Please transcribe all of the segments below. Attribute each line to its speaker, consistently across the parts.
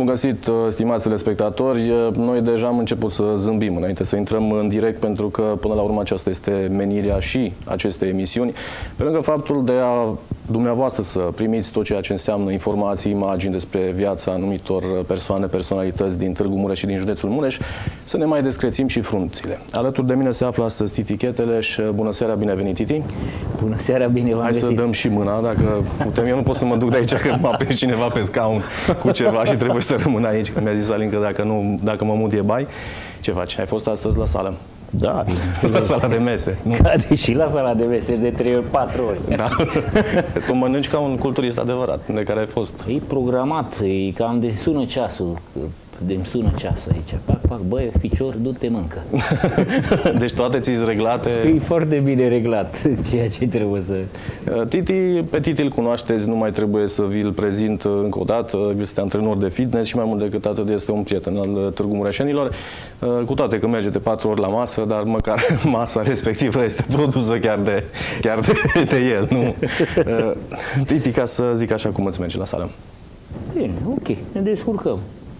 Speaker 1: Bun găsit, stimați telespectatori. Noi deja am început să zâmbim înainte să intrăm în direct, pentru că până la urmă aceasta este menirea și acestei emisiuni. Pe lângă faptul de a dumneavoastră să primiți tot ceea ce înseamnă informații, imagini despre viața anumitor persoane, personalități din Târgu Mureș și din județul Mureș, să ne mai descrețim și frunțile. Alături de mine se află astăzi Titi Cheteleș. Bună seara, bine venit, Titi!
Speaker 2: Bună seara, bine v-am găsit!
Speaker 1: Hai să dăm și mâna, dacă putem. Eu nu pot să mă duc de aici, că mă apeși cineva pe scaun cu ceva și trebuie să rămân aici. Mi-a zis Alin că dacă mă mut e bai. Ce faci? Ai fost astăzi la sală?
Speaker 2: Da,
Speaker 1: la sala de mese. Nu?
Speaker 2: Și la sala de mese de 3 ori, 4 ori.
Speaker 1: Da. Tu mănânci ca un culturist adevărat, de care ai fost.
Speaker 2: E programat, e cam de sună ceasul. De-mi sună ceasul aici. Pac, pac, băi, ficior, du-te, mâncă.
Speaker 1: Deci toate ți-s reglate?
Speaker 2: E foarte bine reglat ceea ce trebuie să...
Speaker 1: Titi, pe Titi îl cunoașteți, nu mai trebuie să vi-l prezint încă o dată. Este antrenor de fitness și mai mult decât atât este un prieten al Târgu Mureșenilor. Cu toate că merge de 4 ori la masă, dar măcar masa respectivă este produsă chiar de el. Nu? Titi, ca să zic așa, cum îți merge la sală?
Speaker 2: Bine, ok, ne descurcăm.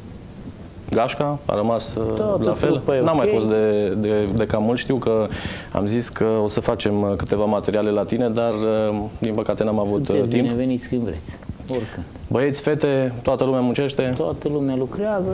Speaker 1: Gașca a rămas la fel? N-am mai fost de cam mult. Știu că am zis că o să facem câteva materiale la tine, dar din păcate n-am avut timp.
Speaker 2: Bineveniți când vreți, oricând.
Speaker 1: Băieți, fete, toată lumea muncește?
Speaker 2: Toată lumea lucrează.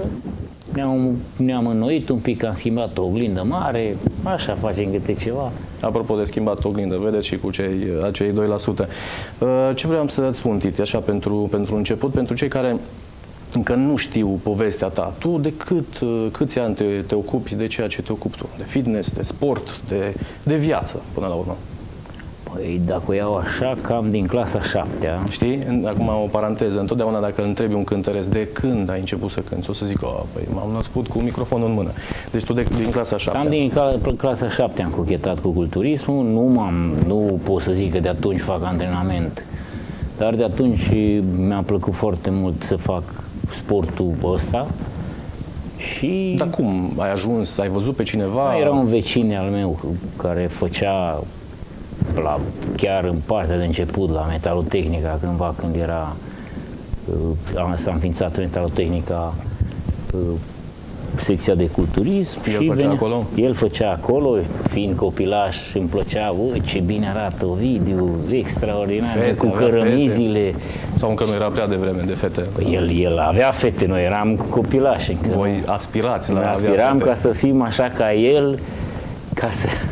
Speaker 2: Ne-am înnoit un pic, am schimbat o oglindă mare, așa facem câte ceva.
Speaker 1: Apropo de schimbat oglindă, vedeți și cu acei 2%. Ce vreau să-ți spun, Titi, așa pentru început, pentru cei care încă nu știu povestea ta. Tu de câți ani te ocupi de ceea ce te ocupi tu? De fitness, de sport, de viață, până la urmă?
Speaker 2: Păi, dacă o iau așa, cam din clasa 7-a.
Speaker 1: Știi? Acum o paranteză. Întotdeauna dacă îl întrebi un cântăresc de când ai început să cânti, o să zic, păi m-am născut cu microfonul în mână. Deci tu din clasa 7-a.
Speaker 2: Cam din clasa 7 am cochetat cu culturismul. Nu pot să zic că de atunci fac antrenament. Dar de atunci mi-a plăcut foarte mult să fac sportul ăsta. Și...
Speaker 1: Dar cum ai ajuns? Ai văzut pe cineva?
Speaker 2: Era un vecin al meu care făcea chiar în partea de început la Metalotehnica, cândva, când s-a înființat Metalotehnica, secția de culturism. El făcea acolo, fiind copilaș, îmi plăcea, ce bine arată Ovidiu, extraordinar, fete, cu cărămizile.
Speaker 1: Sau încă nu era prea devreme de fete?
Speaker 2: El avea fete, noi eram copilași.
Speaker 1: Voi aspirați la
Speaker 2: aspiram ca să fim așa ca el, ca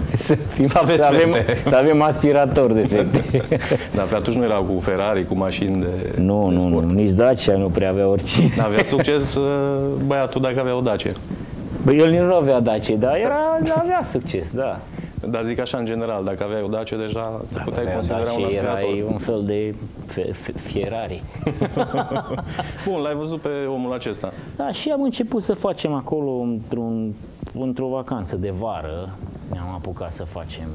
Speaker 2: să avem aspirator de fete.
Speaker 1: Dar pe atunci nu erau cu Ferrari, cu mașini de
Speaker 2: Nu, nici Dacia nu prea avea oricine.
Speaker 1: Avea succes băiatul dacă avea o Dacia.
Speaker 2: Băi, el nu avea Dacia, dar avea succes, da.
Speaker 1: Dar zic așa, în general, dacă aveai o Dacia, deja te puteai considera un aspirator.
Speaker 2: Erai un fel de Ferrari.
Speaker 1: Bun, l-ai văzut pe omul acesta.
Speaker 2: Da, și am început să facem acolo, într-o vacanță de vară, ne-am apucat să facem.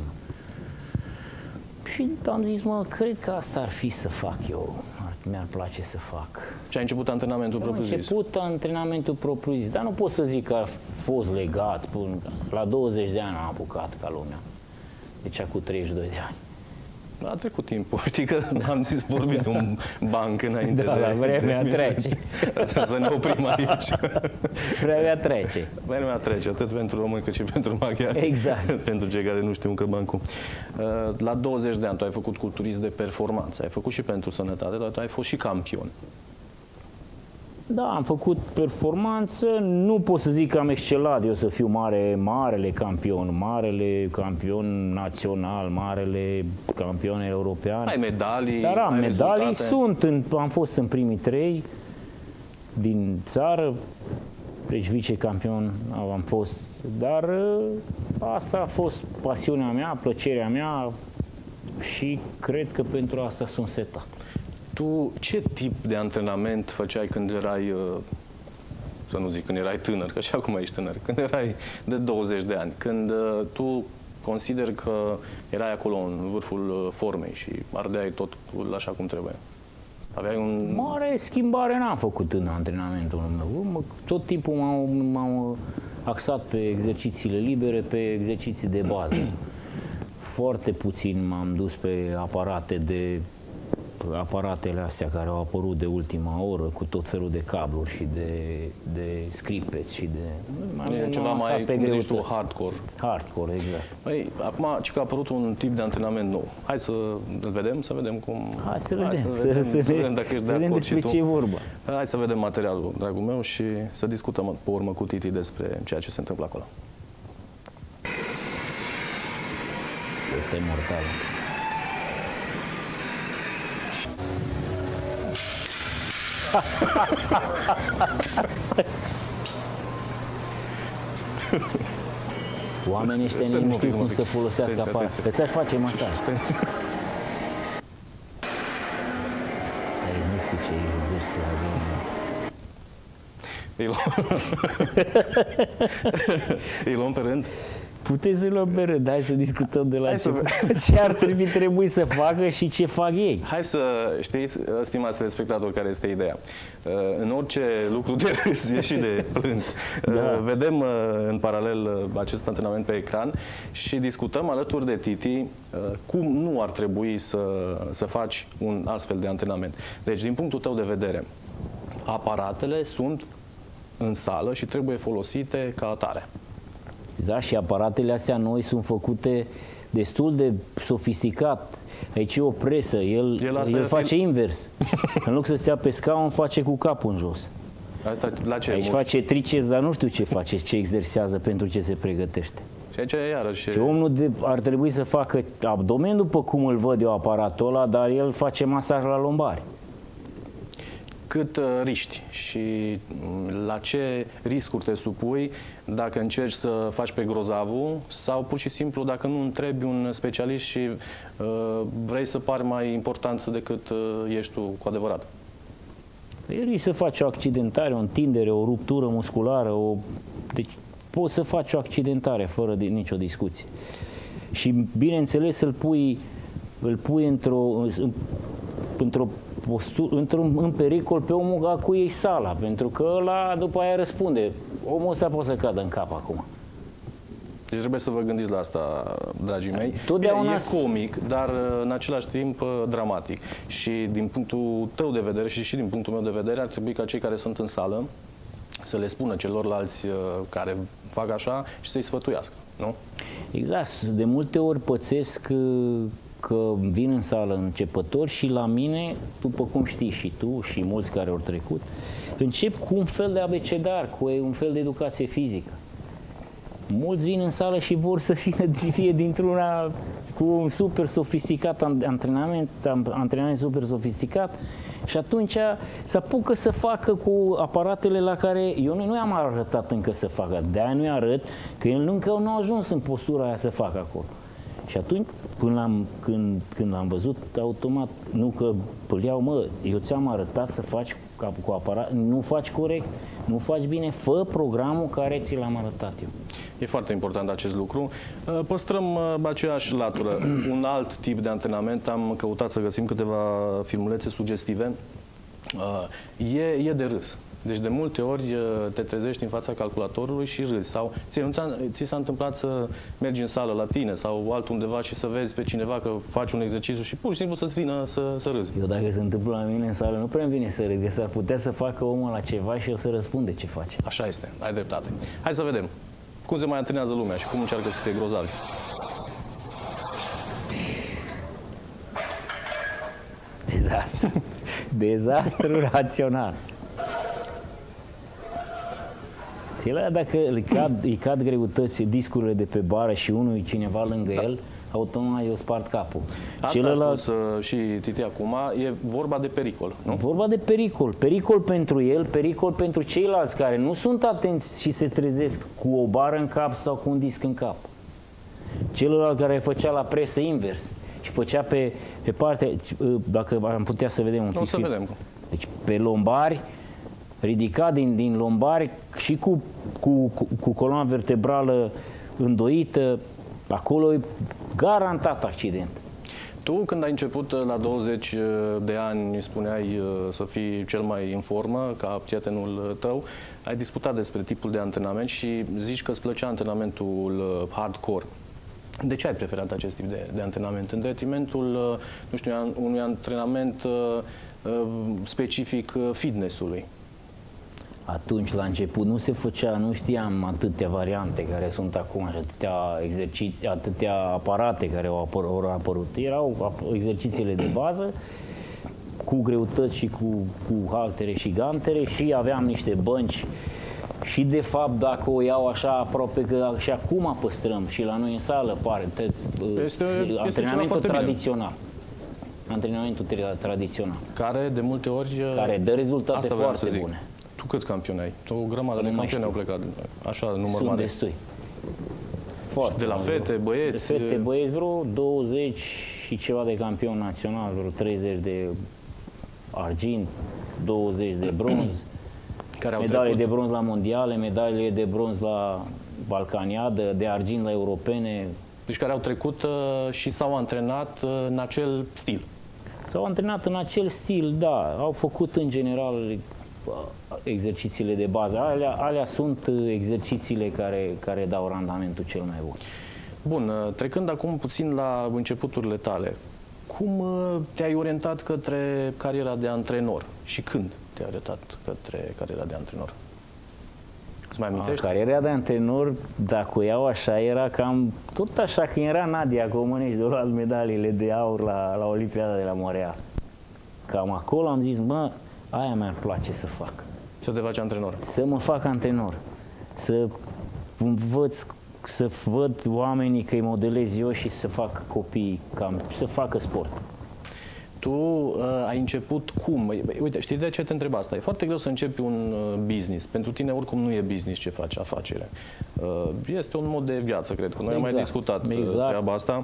Speaker 2: Și am zis, cred că asta ar fi să fac eu. Mi-ar place să fac.
Speaker 1: Și ai început antrenamentul propriu-zis?
Speaker 2: Am început antrenamentul propriu-zis, dar nu pot să zic că a fost legat. La 20 de ani am apucat ca lumea. Deci acum 32 de ani.
Speaker 1: A trecut timpul. Știi că am vorbit de un banc înainte.
Speaker 2: Da, vremea trece.
Speaker 1: Să ne oprim aici.
Speaker 2: Vremea trece.
Speaker 1: Vremea trece, atât pentru români cât și pentru maghiari.
Speaker 2: Exact.
Speaker 1: Pentru cei care nu știu încă bancul. La 20 de ani tu ai făcut culturism de performanță. Ai făcut și pentru sănătate, dar tu ai fost și campion.
Speaker 2: Da, am făcut performanță, nu pot să zic că am excelat, eu să fiu marele campion național, marele campion european.
Speaker 1: Ai medalii,
Speaker 2: dar am medalii, am fost în primii 3 din țară, deci vicecampion am fost, dar asta a fost pasiunea mea, plăcerea mea și cred că pentru asta sunt setat.
Speaker 1: Tu ce tip de antrenament făceai când erai, să nu zic când erai tânăr, că și acum ești tânăr, când erai de 20 de ani, când tu consideri că erai acolo în vârful formei și ardeai tot așa cum trebuie? Aveai un...
Speaker 2: Mare schimbare n-am făcut în antrenamentul meu. Tot timpul m-am axat pe exercițiile libere, pe exerciții de bază. Foarte puțin m-am dus pe aparate de aparatele astea care au apărut de ultima oră, cu tot felul de cabluri și de scripeți și de...
Speaker 1: E ceva mai, cum zici tu, hardcore.
Speaker 2: Hardcore, exact.
Speaker 1: Păi, acum, ci că a apărut un tip de antrenament nou. Hai să îl vedem, să vedem cum...
Speaker 2: Hai să vedem
Speaker 1: dacă ești de acord
Speaker 2: despre
Speaker 1: și tu.
Speaker 2: ce e vorba.
Speaker 1: Hai să vedem materialul, dragul meu, și să discutăm pe urmă cu Titi despre ceea ce se întâmplă acolo.
Speaker 2: Este mortal. Oamenii ăștia nu știu cum să folosească aparatul. Ăsta își face masaj. Nu știu ce exercițiu
Speaker 1: îi luăm pe rând?
Speaker 2: Puteți să-i luăm pe rând, hai să discutăm de la ce ar trebui să facă și ce fac ei.
Speaker 1: Hai să știți, stimați telespectatori, care este ideea. În orice lucru de râs e și de plâns. Da. Vedem în paralel acest antrenament pe ecran și discutăm alături de Titi cum nu ar trebui să faci un astfel de antrenament. Deci, din punctul tău de vedere, aparatele sunt în sală și trebuie folosite ca atare.
Speaker 2: Da, și aparatele astea noi sunt făcute destul de sofisticat. Aici e o presă, el face invers. În loc să stea pe scaun, face cu capul în jos.
Speaker 1: Asta la ce?
Speaker 2: Aici face triceps, dar nu știu ce face, ce exersează, pentru ce se pregătește.
Speaker 1: Și aici iarăși...
Speaker 2: Și omul ar trebui să facă abdomen, după cum îl văd eu aparatul ăla, dar el face masaj la lombari.
Speaker 1: Cât riști și la ce riscuri te supui dacă încerci să faci pe grozavul sau pur și simplu dacă nu întrebi un specialist și vrei să pari mai important decât ești tu cu adevărat.
Speaker 2: Risc să faci o accidentare, o întindere, o ruptură musculară, deci poți să faci o accidentare fără nicio discuție. Și bineînțeles îl pui în pericol pe omul a cui iei sala, pentru că ăla după aia răspunde. Omul ăsta poate să cadă în cap acum.
Speaker 1: Deci trebuie să vă gândiți la asta, dragii mei.
Speaker 2: Totdeauna
Speaker 1: e comic, dar în același timp dramatic. Și din punctul tău de vedere și din punctul meu de vedere, ar trebui ca cei care sunt în sală să le spună celorlalți care fac așa și să-i sfătuiască, nu?
Speaker 2: Exact. De multe ori pățesc că vin în sală începători și la mine, după cum știi și tu și mulți care au trecut, încep cu un fel de abecedar, cu un fel de educație fizică. Mulți vin în sală și vor să fie dintr-una cu un super sofisticat antrenament super sofisticat și atunci se apucă să facă cu aparatele la care eu nu i-am arătat încă să facă, de-aia nu-i arăt că el încă nu a ajuns în postura aia să facă acolo. Și atunci, când am văzut automat, nu că îl iau, mă, eu ți-am arătat să faci cu aparat, nu faci corect, nu faci bine, fă programul care ți l-am arătat eu.
Speaker 1: E foarte important acest lucru. Păstrăm aceeași latură. Un alt tip de antrenament, am căutat să găsim câteva filmulețe sugestive. E de râs. Deci de multe ori te trezești în fața calculatorului și râzi. Sau ți s-a întâmplat să mergi în sală la tine sau altundeva și să vezi pe cineva că faci un exercițiu și pur și simplu să-ți vină să râzi.
Speaker 2: Eu dacă se întâmplă la mine în sală, nu prea îmi vine să râd, că s-ar putea să facă omul la ceva și eu să răspunde ce face.
Speaker 1: Așa este, ai dreptate. Hai să vedem cum se mai antrenează lumea și cum încearcă să fie grozavi.
Speaker 2: Dezastru. Dezastru rațional. Dacă îi cad greutăți discurile de pe bară și unul cineva lângă el, automat eu spart capul.
Speaker 1: Asta a spus și Titi acum, e vorba de pericol, nu?
Speaker 2: Vorba de pericol. Pericol pentru el, pericol pentru ceilalți care nu sunt atenți și se trezesc cu o bară în cap sau cu un disc în cap. Celălalt care făcea la presă invers și făcea pe parte, dacă am putea să vedem un pic.
Speaker 1: O să vedem.
Speaker 2: Deci pe lombari, ridicat din lombari și cu coloana vertebrală îndoită, acolo e garantat accident.
Speaker 1: Tu, când ai început la 20 de ani, spuneai să fii cel mai în formă, ca prietenul tău, ai discutat despre tipul de antrenament și zici că îți plăcea antrenamentul hardcore. De ce ai preferat acest tip de antrenament? În detrimentul, nu știu, unui antrenament specific fitness-ului.
Speaker 2: Atunci, la început, nu se făcea, nu știam atâtea variante care sunt acum și atâtea exerciții, atâtea aparate care au apărut. Erau exercițiile de bază, cu greutăți și cu haltere și gantere și aveam niște bănci. Și de fapt, dacă o iau așa aproape că și acum păstrăm și la noi în sală, pare, antrenamentul tradițional. Antrenamentul tradițional.
Speaker 1: Care de multe ori...
Speaker 2: Care dă rezultate foarte bune.
Speaker 1: Tu câți campioni ai? O grămadă de campioni au plecat. Așa, număr mare.
Speaker 2: Sunt destui. Foarte
Speaker 1: de la fete, băieți?
Speaker 2: De fete, băieți, vreo 20 și ceva de campion național, vreo 30 de argint, 20 de bronz. Medalii de bronz la mondiale, medalii de bronz la balcaniadă, de argint la europene.
Speaker 1: Deci care au trecut și s-au antrenat în acel stil.
Speaker 2: S-au antrenat în acel stil, da. Au făcut în general exercițiile de bază. Alea sunt exercițiile care dau randamentul cel mai bun.
Speaker 1: Bun, trecând acum puțin la începuturile tale, cum te-ai orientat către cariera de antrenor și când te-ai orientat către cariera de antrenor? Îți mai amintești?
Speaker 2: Cariera de antrenor, dacă o iau așa, era cam tot așa, când era Nadia Comănești de luat medaliile de aur la Olimpiada de la Montreal. Cam acolo am zis, mă, aia mi-ar place să fac.
Speaker 1: Să te faci antrenor?
Speaker 2: Să mă fac antrenor. Să învăț, să văd oamenii că îi modelez eu și să fac copii, să facă sport.
Speaker 1: Tu ai început cum? Uite, știi de ce te întreb asta? E foarte greu să începi un business. Pentru tine oricum nu e business ce faci, afacere. Este un mod de viață, cred că noi am mai discutat treaba asta.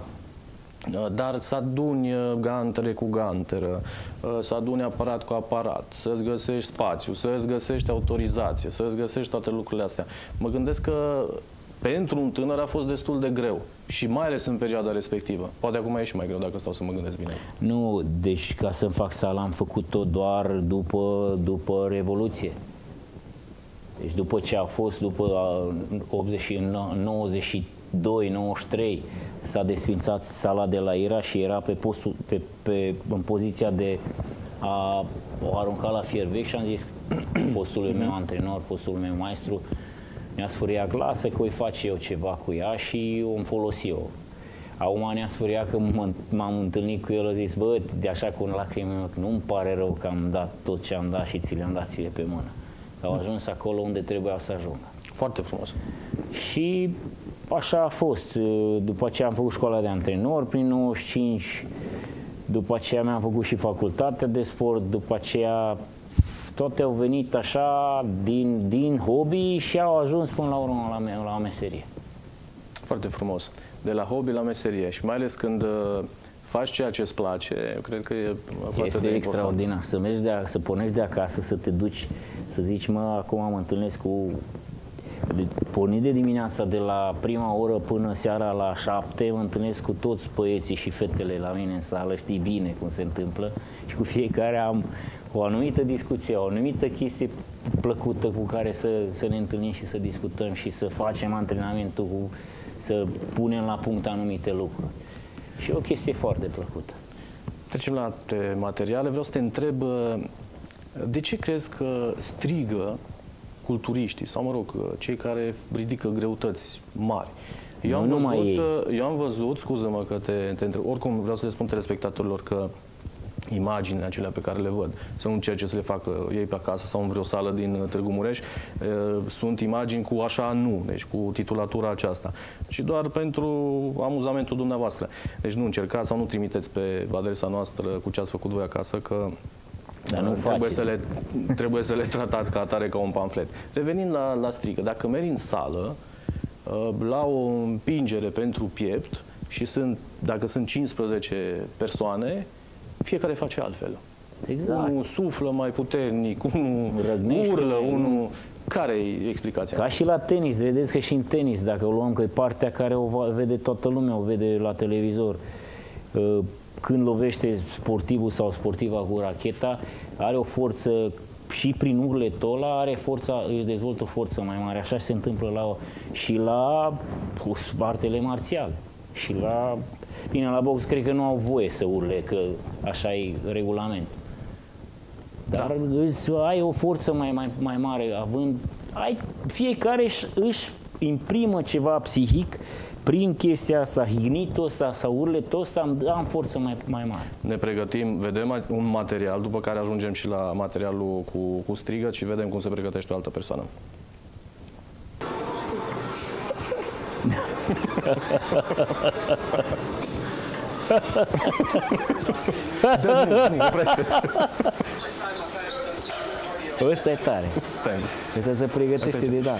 Speaker 1: Dar să aduni gantere cu ganteră, să aduni aparat cu aparat, să-ți găsești spațiu, să-ți găsești autorizație, să-ți găsești toate lucrurile astea. Mă gândesc că pentru un tânăr a fost destul de greu și mai ales în perioada respectivă. Poate acum e și mai greu dacă stau să mă gândesc bine.
Speaker 2: Nu, deci ca să-mi fac sală am făcut-o doar după Revoluție. Deci după ce a fost, după 92-93, s-a desfințat sala de la Ira și era în poziția de a o arunca la fier vechi și am zis postul meu antrenor, postul meu maestru, mi-a sfâriat, lasă că voi face eu ceva cu ea și o folosi eu. Acum ne-a sfâriat că m-am întâlnit cu el, a zis, bă, de așa cu lacrimi, nu-mi pare rău că am dat tot ce am dat și ți le-am dat ție pe mână. Au ajuns acolo unde trebuiau să ajungă.
Speaker 1: Foarte frumos.
Speaker 2: Și așa a fost. După aceea am făcut școala de antrenor prin 95, după aceea mi-am făcut și facultatea de sport, după aceea toate au venit așa din hobby și au ajuns până la urmă la o meserie.
Speaker 1: Foarte frumos. De la hobby la meserie și mai ales când faci ceea ce îți place, eu cred că e foarte
Speaker 2: Este extraordinar. Să mergi să pornești de acasă, să te duci, să zici, mă, acum mă întâlnesc cu... Pornit de dimineața de la prima oră până seara la 7, mă întâlnesc cu toți băieții și fetele la mine în sală, știi bine cum se întâmplă și cu fiecare am o anumită discuție, o anumită chestie plăcută cu care să ne întâlnim și să discutăm și să facem antrenamentul, să punem la punct anumite lucruri. Și e o chestie foarte plăcută.
Speaker 1: Trecem la materiale. Vreau să te întreb, de ce crezi că strigă culturiștii sau, mă rog, cei care ridică greutăți mari? Eu am văzut, scuză-mă că te întreb, oricum vreau să le spun telespectatorilor că imaginile acelea pe care le văd, să nu încerce să le facă ei pe acasă sau în vreo sală din Târgu Mureș, sunt imagini cu așa nu, deci cu titulatura aceasta, și doar pentru amuzamentul dumneavoastră. Deci nu încercați sau nu trimiteți pe adresa noastră cu ce ați făcut voi acasă, că trebuie să le tratați ca atare, ca un pamflet. Revenind la strică, dacă mergi în sală, la o împingere pentru piept și dacă sunt 15 persoane, fiecare face altfel.
Speaker 2: Exact.
Speaker 1: Unul suflă mai puternic, unul urlă, unul... Care e explicația?
Speaker 2: Ca și la tenis, vedeți că și în tenis, dacă o luăm că e partea care o vede toată lumea, o vede la televizor, când lovește sportivul sau sportiva cu racheta, are o forță și prin urletul ăla își dezvoltă o forță mai mare. Așa se întâmplă și la artele marțiale. Și la box cred că nu au voie să urle, că așa e regulament. Dar ai o forță mai mare, fiecare își imprimă ceva psihic prin chestia asta, hignitul ăsta sau urletul ăsta, am forță mai mare.
Speaker 1: Ne pregătim, vedem un material, după care ajungem și la materialul cu strigăt și vedem cum se pregătește o altă persoană.
Speaker 2: Ăsta e tare. Ăsta se pregătește de dans.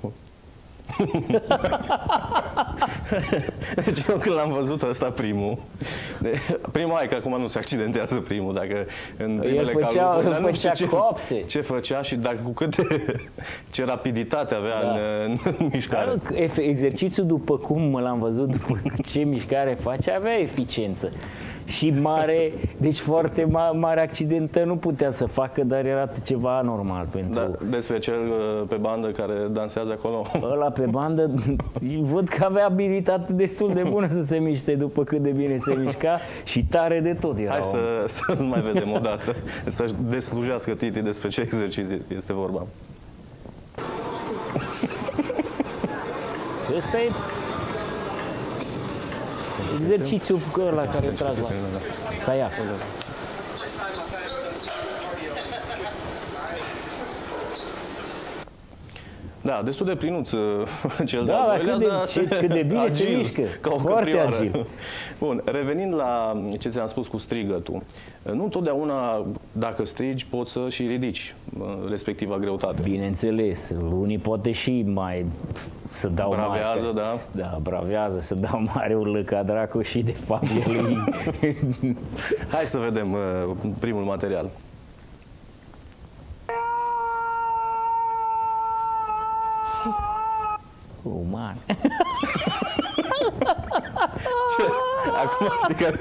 Speaker 1: Deci eu când l-am văzut ăsta primul, hai că acum nu se accidentează primul, dacă în primele calcule, nu știu ce făcea și dacă cu ce rapiditate avea în mișcare.
Speaker 2: Exercițiul, după cum l-am văzut, după ce mișcare face, avea eficiență. Și mare, deci foarte mare accidentă nu putea să facă, dar era ceva anormal pentru...
Speaker 1: Da, despre cel pe bandă care dansează acolo?
Speaker 2: Ăla pe bandă, văd că avea abilitate destul de bună să se miște după cât de bine se mișca și tare de tot era.
Speaker 1: Hai să nu mai vedem o dată, să-și deslujească Titi despre ce exerciții este vorba.
Speaker 2: Ăsta e exercițiul ăla care trag la caiac.
Speaker 1: Da, destul de plinuț cel de-al doilea,
Speaker 2: cât de bine agil, se mișcă,
Speaker 1: ca o
Speaker 2: foarte agil.
Speaker 1: Bun, revenind la ce ți-am spus cu strigătul, nu întotdeauna dacă strigi poți să și ridici respectiva greutate.
Speaker 2: Bineînțeles, unii poate și mai să dau
Speaker 1: bravează,
Speaker 2: mare.
Speaker 1: Da?
Speaker 2: Da, bravează, să dau mare urlă ca dracu și de fapt el
Speaker 1: Hai să vedem primul material.
Speaker 2: Man.
Speaker 1: Acum știi care...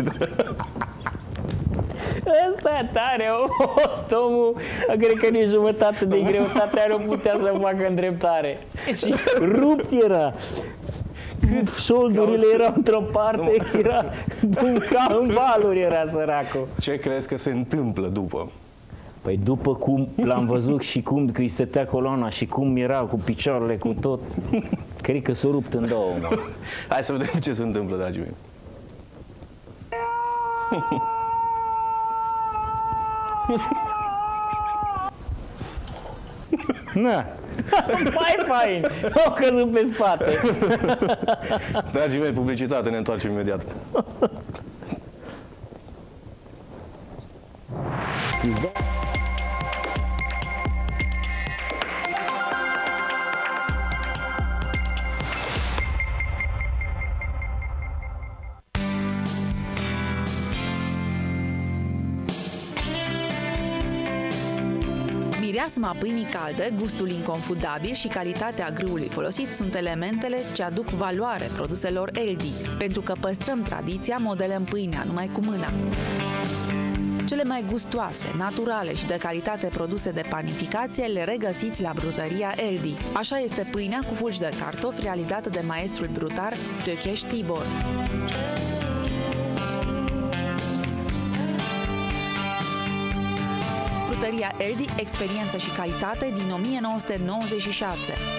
Speaker 2: Ăsta e tare, omul, cred că nici jumătate de greutate nu putea să facă îndreptare. Și rupt era. Șoldurile erau într-o parte, era ca în valuri era săracul.
Speaker 1: Ce crezi că se întâmplă după?
Speaker 2: Păi după cum l-am văzut și cum că îi stătea coloana și cum era cu picioarele, cu tot, cred că s-a rupt în două, mă.
Speaker 1: Hai să vedem ce se întâmplă, dragii mei.
Speaker 2: Na, mai fain, au căzut pe spate.
Speaker 1: Dragii mei, publicitate, ne întoarcem imediat.
Speaker 3: Mireasma pâinii calde, gustul inconfundabil și calitatea grâului folosit sunt elementele ce aduc valoare produselor Eldi, pentru că păstrăm tradiția, modelăm pâinea numai cu mâna. Cele mai gustoase, naturale și de calitate produse de panificație le regăsiți la brutăria Eldi. Așa este pâinea cu fulgi de cartofi realizată de maestrul brutar Tökeș Tibor. Brutăria Eldi, experiență și calitate din 1996.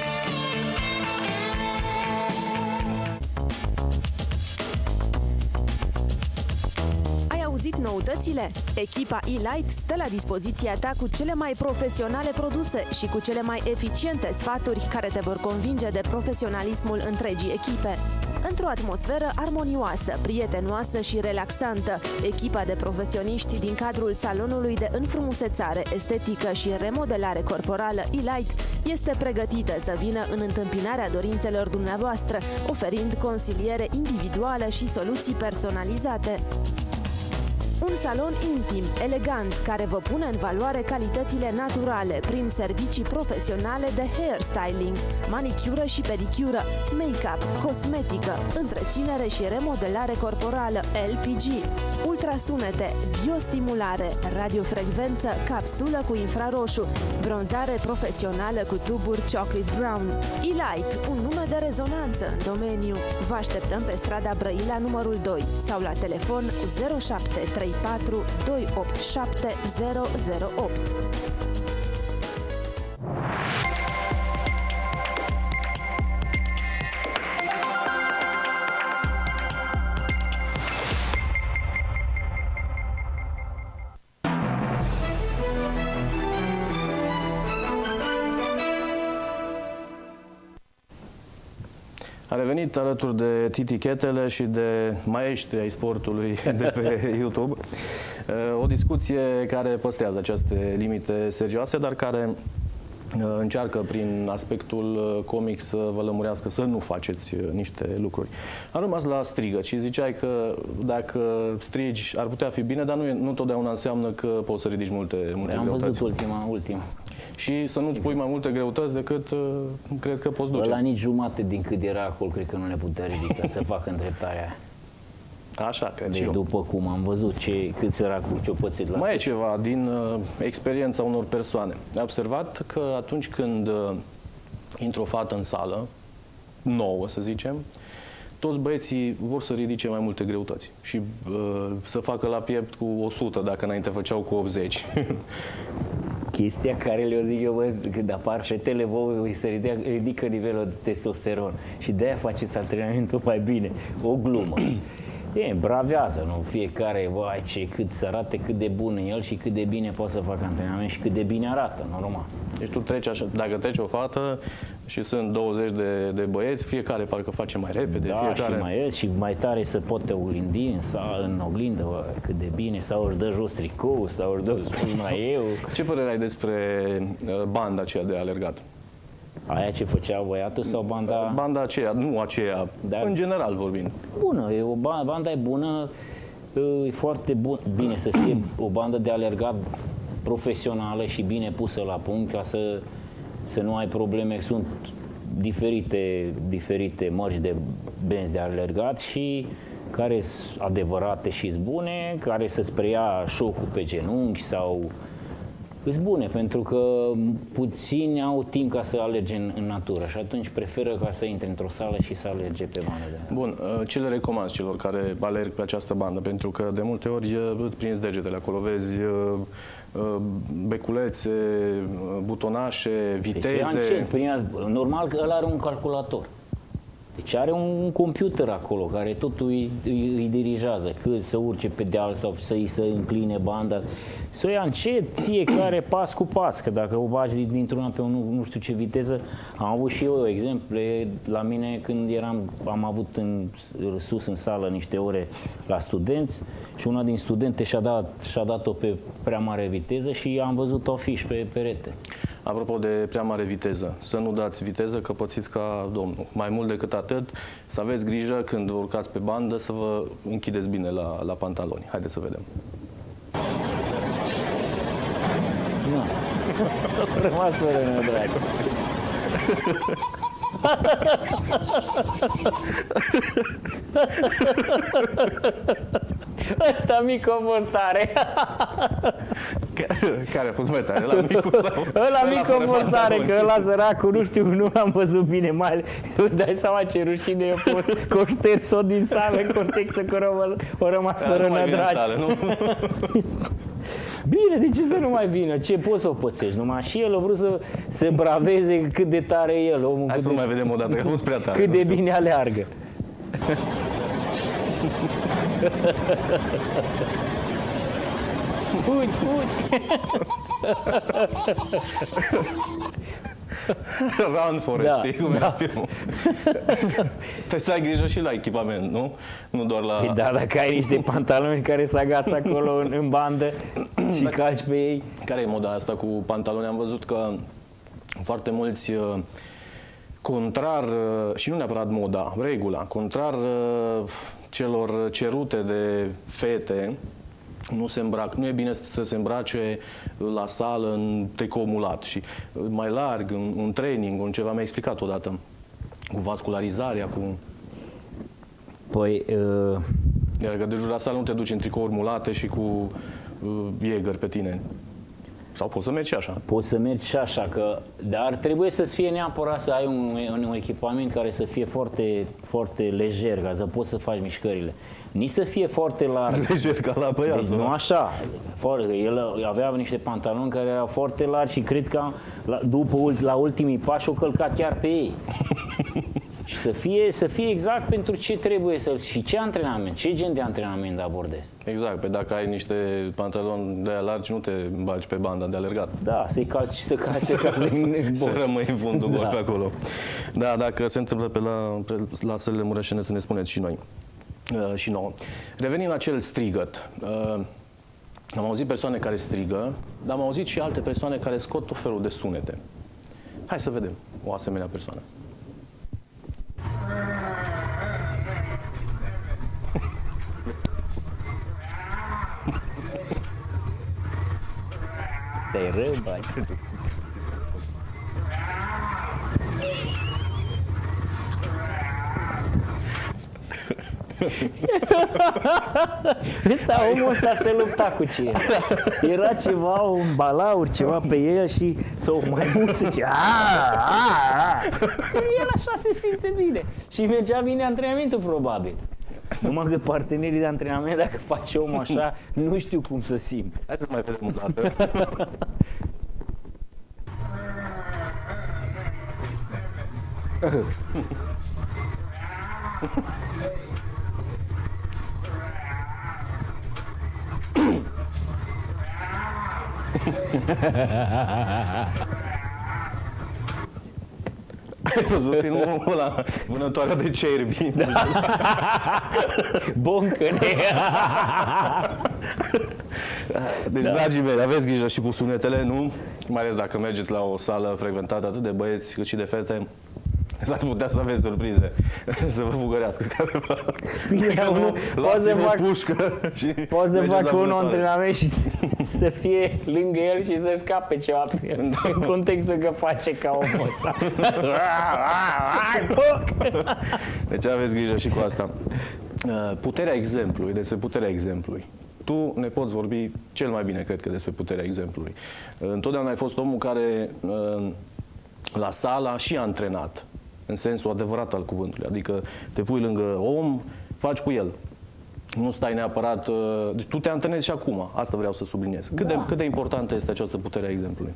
Speaker 4: Ai auzit noutățile? Echipa E-Light stă la dispoziția ta cu cele mai profesionale produse și cu cele mai eficiente sfaturi care te vor convinge de profesionalismul întregii echipe. Într-o atmosferă armonioasă, prietenoasă și relaxantă, echipa de profesioniști din cadrul salonului de înfrumusețare, estetică și remodelare corporală E-Light este pregătită să vină în întâmpinarea dorințelor dumneavoastră, oferind consiliere individuală și soluții personalizate. Un salon intim, elegant, care vă pune în valoare calitățile naturale prin servicii profesionale de hairstyling, manicură și pedicură, make-up, cosmetică, întreținere și remodelare corporală, LPG, ultrasunete, biostimulare, radiofrecvență, capsulă cu infraroșu, bronzare profesională cu tuburi chocolate brown. E-Light, un nume de rezonanță în domeniu. Vă așteptăm pe strada Brăila numărul 2 sau la telefon 0734 287 008.
Speaker 1: A revenit alături de Titi Chetele și de maestri ai sportului de pe YouTube. O discuție care păstrează aceste limite serioase, dar care încearcă prin aspectul comic să vă lămurească să nu faceți niște lucruri. Am rămas la strigăt și ziceai că dacă strigi ar putea fi bine, dar nu totdeauna înseamnă că poți să ridici multe greutăți.
Speaker 2: Am văzut ultima.
Speaker 1: Și să nu-ți pui mai multe greutăți decât crezi că poți duce.
Speaker 2: La nici jumate din cât era acolo, cred că nu ne putea ridica să facă îndreptarea aia.
Speaker 1: Așa, cred
Speaker 2: deci
Speaker 1: și eu.
Speaker 2: După cum am văzut cât săracul ce-o pățit la
Speaker 1: Mai e ceva din experiența unor persoane. Ai observat că atunci când intră o fată în sală, nouă să zicem, toți băieții vor să ridice mai multe greutăți și să facă la piept cu 100 dacă înainte făceau cu 80.
Speaker 2: Chestia care le-o zic eu, bă, când apar fetele, voi se ridică nivelul de testosteron și de-aia faceți antrenamentul mai bine. O glumă. E, bravează, nu? Fiecare, băi, cât să arate, cât de bun e el și cât de bine poate să facă antrenament și cât de bine arată, normal.
Speaker 1: Deci tu treci așa, dacă treci o fată și sunt 20 de băieți, fiecare parcă face mai repede,
Speaker 2: da,
Speaker 1: fiecare...
Speaker 2: și mai și mai tare se poate oglindi în oglindă, bă, cât de bine, sau își dă jos tricou, sau își dă jos maieu.
Speaker 1: Ce părere ai despre banda aceea de alergat?
Speaker 2: Aia ce făcea băiatul sau banda?
Speaker 1: Banda aceea, nu aceea, dar în general vorbind.
Speaker 2: Bună, banda e bună, e foarte bine să fie o bandă de alergat profesională și bine pusă la punct ca să nu ai probleme. Sunt diferite mărci de benzi de alergat și care sunt adevărate și sunt bune, care să-ți preia șocul pe genunchi sau îs bune, pentru că puțini au timp ca să alerge în natură și atunci preferă ca să intre într-o sală și să alerge pe bandă de
Speaker 1: Bun, ce le recomand celor care alerg pe această bandă? Pentru că de multe ori îți prinzi degetele acolo, vezi beculețe, butonașe, viteze.
Speaker 2: Normal că ăla are un calculator. Deci are un computer acolo care totul îi dirigează, cât să urce pe deal sau să-i se încline banda, să o ia încet, fiecare pas cu pas, că dacă o bagi dintr-una pe nu știu ce viteză, am avut și eu exemple la mine când am avut sus în sală niște ore la studenți și una din studente și-a dat-o pe prea mare viteză și am văzut o afiș pe perete.
Speaker 1: Apropo de prea mare viteză, să nu dați viteză că pățiți ca domnul. Mai mult decât atât, să aveți grijă când vă urcați pe bandă să vă închideți bine la pantaloni. Haideți să vedem.
Speaker 2: Nu. Rămas fără nedrag. Ăsta mic o postare.
Speaker 1: Care a fost mai tare? Ăla micul sau?
Speaker 2: Ăla mic o postare, că ăla săracul, nu știu, nu l-am văzut bine, mai îți dai seama ce rușine a fost că o șters-o din sală în contextul că o rămas fără nădragi. Bine, de ce să nu mai vină? Ce poți să o pățești? Numai și el a vrut să se braveze cât de tare e el. Omul.
Speaker 1: Hai să nu mai vedem o dată, că a fost prea tare.
Speaker 2: Cât de bine aleargă. Fugi.
Speaker 1: Run, Forest, știi cum era filmul? Trebuie să ai grijă și la echipament, nu? Nu doar la...
Speaker 2: Păi da, dacă ai niște pantaloni care se agață acolo în bandă și calci pe ei.
Speaker 1: Care e moda asta cu pantaloni? Am văzut că foarte mulți, contrar, și nu neapărat moda, regula, contrar celor cerute de fete, nu e bine să se îmbrace la sală în tricou mulat și mai larg, un training, un ceva, mi-a explicat odată, cu vascularizarea, cu...
Speaker 2: Păi...
Speaker 1: Iar că de jur la sală nu te duci în tricouri mulate și cu Jäger pe tine. Sau poți să mergi și așa.
Speaker 2: Poți să mergi și așa, dar trebuie să fie neapărat să ai un echipament care să fie foarte, foarte lejer, ca să poți să faci mișcările. Nici să fie foarte larg.
Speaker 1: Lejer ca la băiatul.
Speaker 2: Deci nu așa. El avea niște pantaloni care erau foarte largi și cred că la ultimii pași o călcat chiar pe ei. Și să fie exact pentru ce trebuie și ce antrenament, ce gen de antrenament abordezi.
Speaker 1: Exact, pe dacă ai niște pantaloni de aia largi, nu te bagi pe banda de alergat.
Speaker 2: Da, să
Speaker 1: rămâi în fundul gol pe acolo. Da, dacă se întâmplă la sălile mureșene, să ne spuneți și noi. Și nouă. Revenind la acel strigăt. Am auzit persoane care strigă, dar am auzit și alte persoane care scot tot felul de sunete. Hai să vedem o asemenea persoană.
Speaker 2: Stai rău, bai. Omul ăsta se lupta cu ce era ceva, un balaur, ceva pe el și sau mai mult se zicea el așa se simte bine și mergea bine antrenamentul probabil. Numai că partenerii de antrenament, dacă face omul așa, nu știu cum să simt.
Speaker 1: Hai să mai vedem o dată. Ai văzut filmul ăla, vânătoarea de cerbi? Da.
Speaker 2: Boncăne!
Speaker 1: Deci, da, dragii mei, aveți grijă și cu sunetele, nu? Mai ales dacă mergeți la o sală frecventată atât de băieți cât și de fete, s-ar putea să aveți surprize, să vă fugărească careva.
Speaker 2: Bine, poți să fac un antrenament și să fie lângă el și să-și scape ceva pe el. În contextul că face ca omul ăsta.
Speaker 1: Deci aveți grijă și cu asta. Puterea exemplului, despre puterea exemplului. Tu ne poți vorbi cel mai bine, cred că, despre puterea exemplului. Întotdeauna ai fost omul care la sală a și antrenat, în sensul adevărat al cuvântului. Adică te pui lângă om, faci cu el. Nu stai neapărat... Deci tu te antrenezi și acum. Asta vreau să subliniez. Cât de importantă este această putere a exemplului?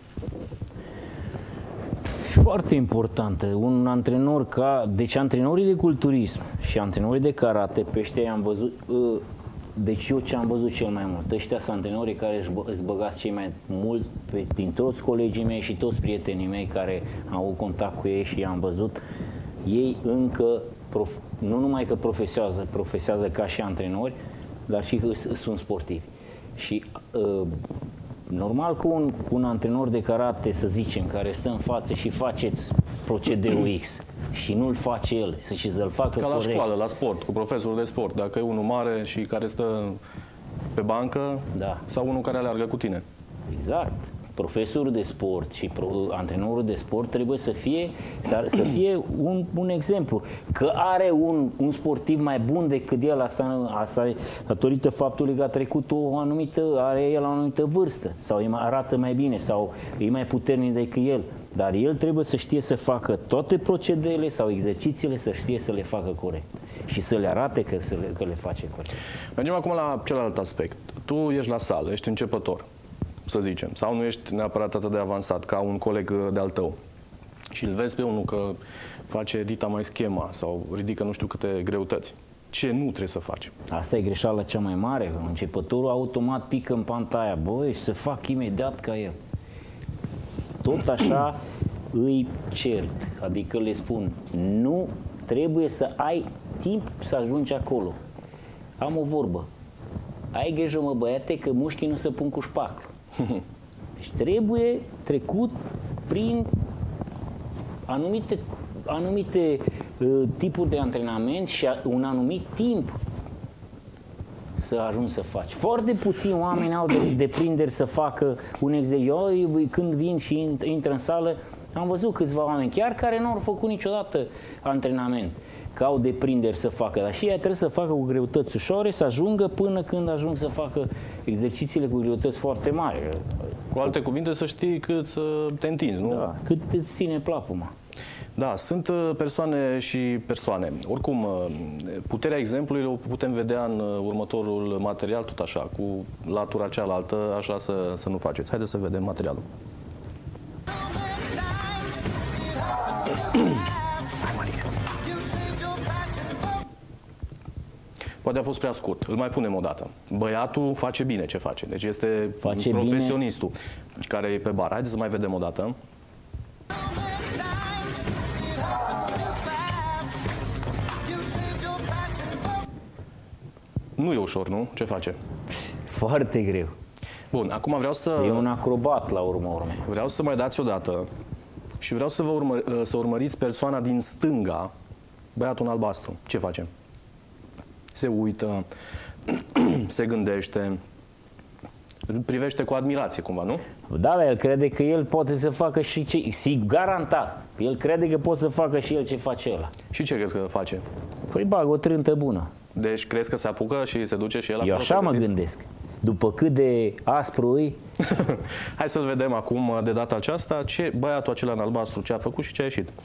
Speaker 2: Foarte importantă. Un antrenor deci antrenorii de culturism și antrenorii de karate, pe ăștia i-am văzut... Deci eu ce am văzut cel mai mult, ăștia sunt antrenorii care îți băgați cei mai mult din toți colegii mei și toți prietenii mei care au avut contact cu ei și i-am văzut, ei încă, nu numai că profesează ca și antrenori, dar și sunt sportivi. Și normal că un antrenor de karate, să zicem, care stă în față și faceți procedeul X și nu-l face el, și să-l facă
Speaker 1: ca la
Speaker 2: corect.
Speaker 1: școală, la sport, cu profesorul de sport. Dacă e unul mare și care stă pe bancă,
Speaker 2: da,
Speaker 1: sau unul care aleargă cu tine.
Speaker 2: Exact. Profesorul de sport și antrenorul de sport trebuie să fie un exemplu. Că are un sportiv mai bun decât el, asta e datorită faptului că a trecut are el o anumită vârstă, sau îi arată mai bine, sau e mai puternic decât el. Dar el trebuie să știe să facă toate procedeele sau exercițiile, să știe să le facă corect și să le arate că le face corect.
Speaker 1: Mergem acum la celălalt aspect. Tu ești la sală, ești începător, să zicem, sau nu ești neapărat atât de avansat ca un coleg de-al tău și îl vezi pe unul că face dita mai schema sau ridică nu știu câte greutăți. Ce nu trebuie să faci?
Speaker 2: Asta e greșeala cea mai mare. Începătorul automat pică în panta aia. Băi, să fac imediat ca el. Tot așa îi cert. Adică le spun, nu trebuie să ai timp să ajungi acolo. Am o vorbă. Ai grijă, mă, băiate, că mușchii nu se pun cu șpaclu. Deci trebuie trecut prin anumite tipuri de antrenament și un anumit timp să ajungi să faci. Foarte puțini oameni au deprinderi să facă un exercițiu. Când vin și intră în sală, am văzut câțiva oameni, chiar care nu au făcut niciodată antrenament, că au deprinderi să facă, dar și ei trebuie să facă cu greutăți ușoare, să ajungă până când ajung să facă exercițiile cu greutăți foarte mari.
Speaker 1: Cu alte cuvinte, să știi cât să te întinzi, nu?
Speaker 2: Da, cât îți ține plapuma.
Speaker 1: Da, sunt persoane și persoane. Oricum, puterea exemplului o putem vedea în următorul material, tot așa, cu latura cealaltă, așa să nu faceți. Haideți să vedem materialul. Poate a fost prea scurt. Îl mai punem o dată. Băiatul face bine ce face. Deci este profesionistul care e pe bar. Haideți să mai vedem o dată. Nu e ușor, nu? Ce face?
Speaker 2: Foarte greu.
Speaker 1: Bun, acum vreau să...
Speaker 2: E un acrobat la urmă.
Speaker 1: Vreau să mai dați o dată și vreau să să urmăriți persoana din stânga, băiatul în albastru. Ce face? Se uită, se gândește, privește cu admirație cumva, nu?
Speaker 2: Da, dar el crede că el poate să facă și ce... Garantat. El crede că poate să facă și el ce face ăla.
Speaker 1: Și ce crezi că face?
Speaker 2: Păi bag o trântă bună.
Speaker 1: Deci crezi că se apucă și se duce și el acolo?
Speaker 2: Eu așa mă gândesc. După cât de aspru îi...
Speaker 1: Hai să-l vedem acum de data aceasta ce băiatul acela în albastru ce a făcut și ce a ieșit.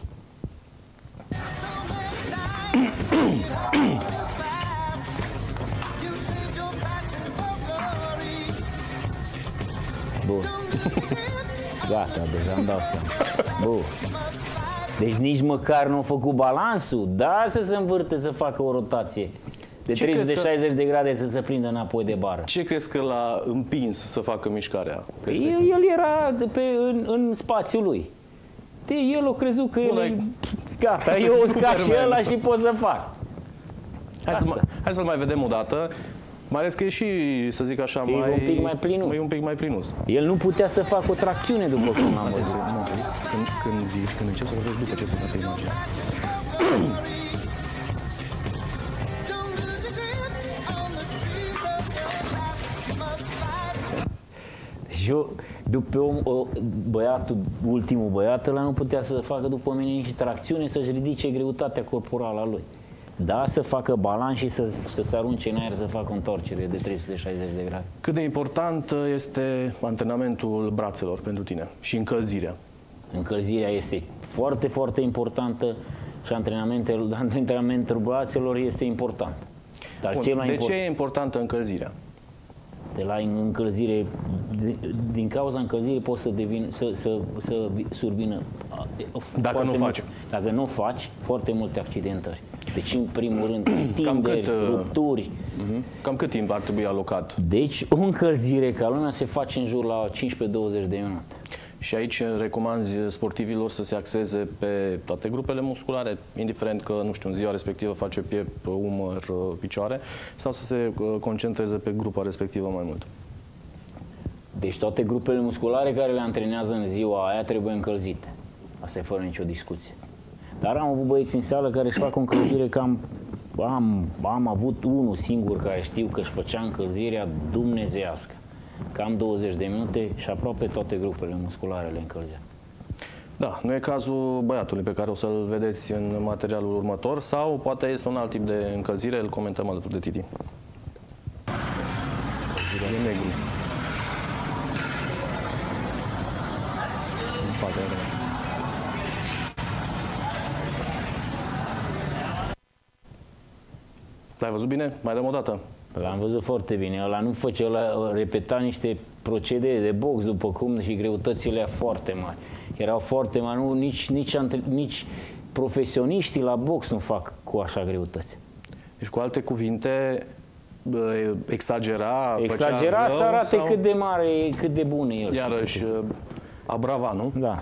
Speaker 2: Bun. Gata, deja îmi dau seama. Bun. Deci nici măcar nu a făcut balansul. Da, să se învârte, să facă o rotație. De 360 de grade să se prindă înapoi de bară.
Speaker 1: Ce crezi că l-a împins să facă mișcarea?
Speaker 2: El era în spațiul lui. El a crezut că gata, eu o scar și ăla și pot să fac.
Speaker 1: Hai să-l mai vedem o dată. Mai ales că e și, să zic așa, un pic mai plinus.
Speaker 2: El nu putea să facă o tracțiune după cum am văzut.
Speaker 1: Când începi să vorbești după ce se dată imaginea.
Speaker 2: Eu, după ultimul băiat, ăla nu putea să facă după mine nici tracțiune, să-și ridice greutatea corporală a lui. Da, să facă balans și să se arunce în aer, să facă o întorcere de 360 de grade.
Speaker 1: Cât de important este antrenamentul brațelor pentru tine și încălzirea?
Speaker 2: Încălzirea este foarte, foarte importantă și antrenamentul brațelor este important. Dar
Speaker 1: de ce e importantă încălzirea?
Speaker 2: De la încălzire, din cauza încălzirii poți să survină. Dacă nu faci, foarte multe accidentări. Deci, în primul rând, tinderi, rupturi.
Speaker 1: Cam cât timp ar trebui alocat?
Speaker 2: Deci, o încălzire ca lumea se face în jur la 15-20 de minute.
Speaker 1: Și aici recomanzi sportivilor să se axeze pe toate grupele musculare, indiferent că, nu știu, în ziua respectivă face piept, umăr, picioare, sau să se concentreze pe grupa respectivă mai mult?
Speaker 2: Deci toate grupele musculare care le antrenează în ziua aia trebuie încălzite. Asta e fără nicio discuție. Dar am avut băieți în sală care își fac o încălzire am avut unul singur care știu că își făcea încălzirea dumnezeiască. Cam 20 de minute și aproape toate grupele musculare le încălzea.
Speaker 1: Da, nu e cazul băiatului pe care o să-l vedeți în materialul următor sau poate este un alt tip de încălzire, îl comentăm alături de Titi. E negru. În spate. L-ai văzut bine? Mai dăm o dată.
Speaker 2: L-am văzut foarte bine. Ăla nu făcea, ăla repeta niște procedee de box după cum și greutățile foarte mari. Erau foarte mari, nu, nici profesioniștii la box nu fac cu așa greutăți.
Speaker 1: Deci, cu alte cuvinte, exagera
Speaker 2: să arate sau... cât de mare, cât de bun e el.
Speaker 1: Iarăși, abrava, nu?
Speaker 2: Da.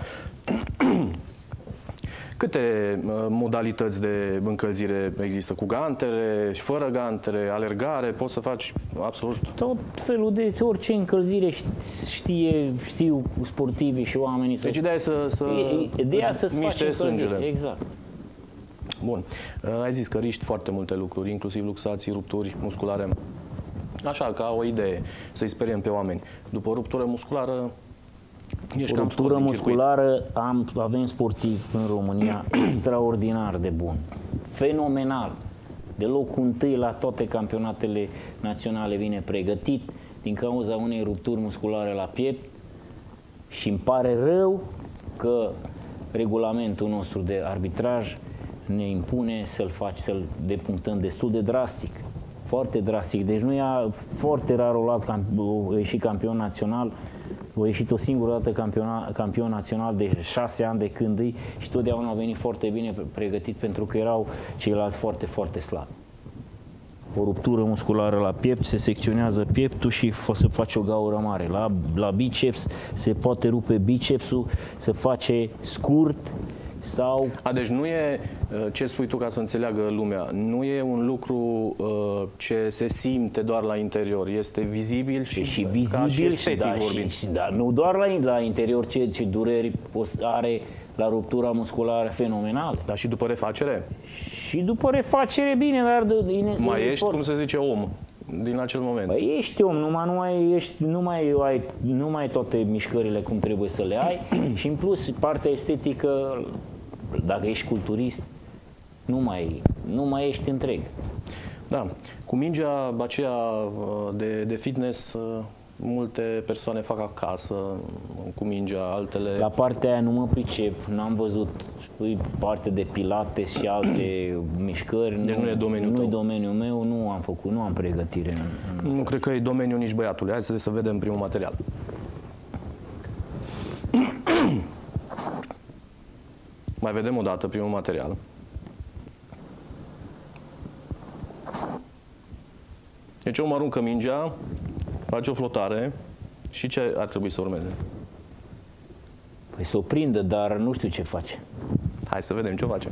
Speaker 1: Câte modalități de încălzire există? Cu gantere, fără gantere, alergare? Poți să faci absolut...
Speaker 2: Tot felul de orice încălzire știu sportivii și oamenii.
Speaker 1: Deci ideea e să-ți miște sângele.
Speaker 2: Exact.
Speaker 1: Bun. Ai zis că riști foarte multe lucruri, inclusiv luxații, rupturi musculare. Așa, ca o idee, să-i speriem pe oameni. După o ruptură musculară, ești cam
Speaker 2: ruptură musculară, avem sportiv în România extraordinar de bun, fenomenal, de locul întâi la toate campionatele naționale vine pregătit din cauza unei rupturi musculare la piept și îmi pare rău că regulamentul nostru de arbitraj ne impune să-l depunctăm destul de drastic, foarte drastic. Deci nu ia foarte rar o ieșit campion național, a ieșit o singură dată campion național de 6 ani de când îi și totdeauna a venit foarte bine pregătit pentru că erau ceilalți foarte, foarte slabi. O ruptură musculară la piept, se secționează pieptul și se face o gaură mare. La biceps se poate rupe bicepsul, se face scurt sau...
Speaker 1: Deci nu e, ce spui tu ca să înțeleagă lumea, nu e un lucru ce se simte doar la interior, este vizibil și
Speaker 2: vizibil
Speaker 1: ca și estetic
Speaker 2: vorbind. Nu doar la interior, ce dureri are la ruptura musculară fenomenală.
Speaker 1: Dar și după refacere?
Speaker 2: Și după refacere, bine, dar...
Speaker 1: Mai ești, cum se zice, om din acel moment.
Speaker 2: Păi ești om, nu mai ai toate mișcările cum trebuie să le ai și în plus partea estetică, dacă ești culturist, nu mai ești întreg.
Speaker 1: Da, cu mingea aceea de fitness, multe persoane fac acasă cu mingea, altele...
Speaker 2: La partea aia nu mă pricep, n-am văzut parte de pilates și alte mișcări.
Speaker 1: Deci nu e domeniul tău.
Speaker 2: Nu e domeniul meu, nu am făcut, nu am pregătire.
Speaker 1: Nu cred că e domeniul nici băiatului. Hai să vedem primul material. Mai vedem o dată primul material. Deci omul aruncă mingea, face o flotare și ce ar trebui să urmeze?
Speaker 2: Păi să o prindă, dar nu știu ce face.
Speaker 1: Hai să vedem ce face.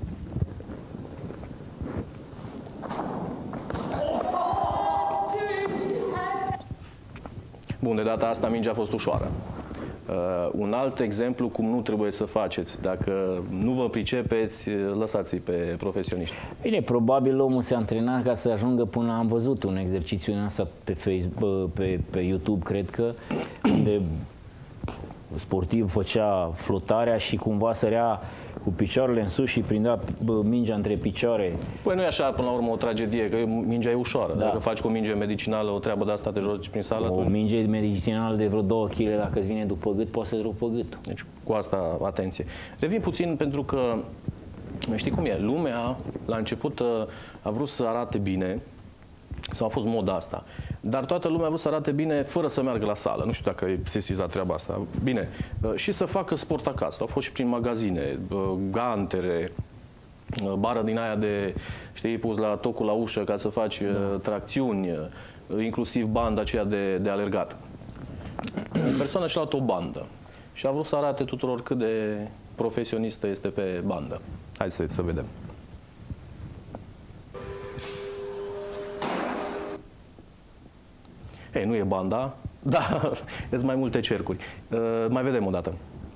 Speaker 1: Bun, de data asta mingea a fost ușoară. Un alt exemplu cum nu trebuie să faceți. Dacă nu vă pricepeți, lăsați-i pe profesioniști.
Speaker 2: Bine, probabil omul se antrena ca să ajungă până... Am văzut un exercițiu în asta pe Facebook, pe YouTube, cred că, unde sportiv făcea flotarea și cumva sărea cu picioarele în sus și prindea mingea între picioare.
Speaker 1: Păi nu e așa, până la urmă, o tragedie, că mingea e ușoară. Da. Dacă faci cu o minge medicinală o treabă de asta, te joci prin sală...
Speaker 2: O minge medicinală de vreo 2 kg, dacă îți vine după gât, poate să-ți rupă gâtul.
Speaker 1: Deci, cu asta, atenție. Revin puțin pentru că, știi cum e, lumea, la început, a vrut să arate bine, sau a fost moda asta, dar toată lumea a vrut să arate bine fără să meargă la sală. Nu știu dacă e sesizat treaba asta. Bine, și să facă sport acasă. Au fost și prin magazine, gantere, bară din aia de, știi, pus la tocul la ușă ca să faci tracțiuni, inclusiv banda aceea de alergat. O persoană și-a luat o bandă și a vrut să arate tuturor cât de profesionistă este pe bandă. Hai să vedem. Ei, nu e banda, dar sunt mai multe cercuri. Mai vedem o dată.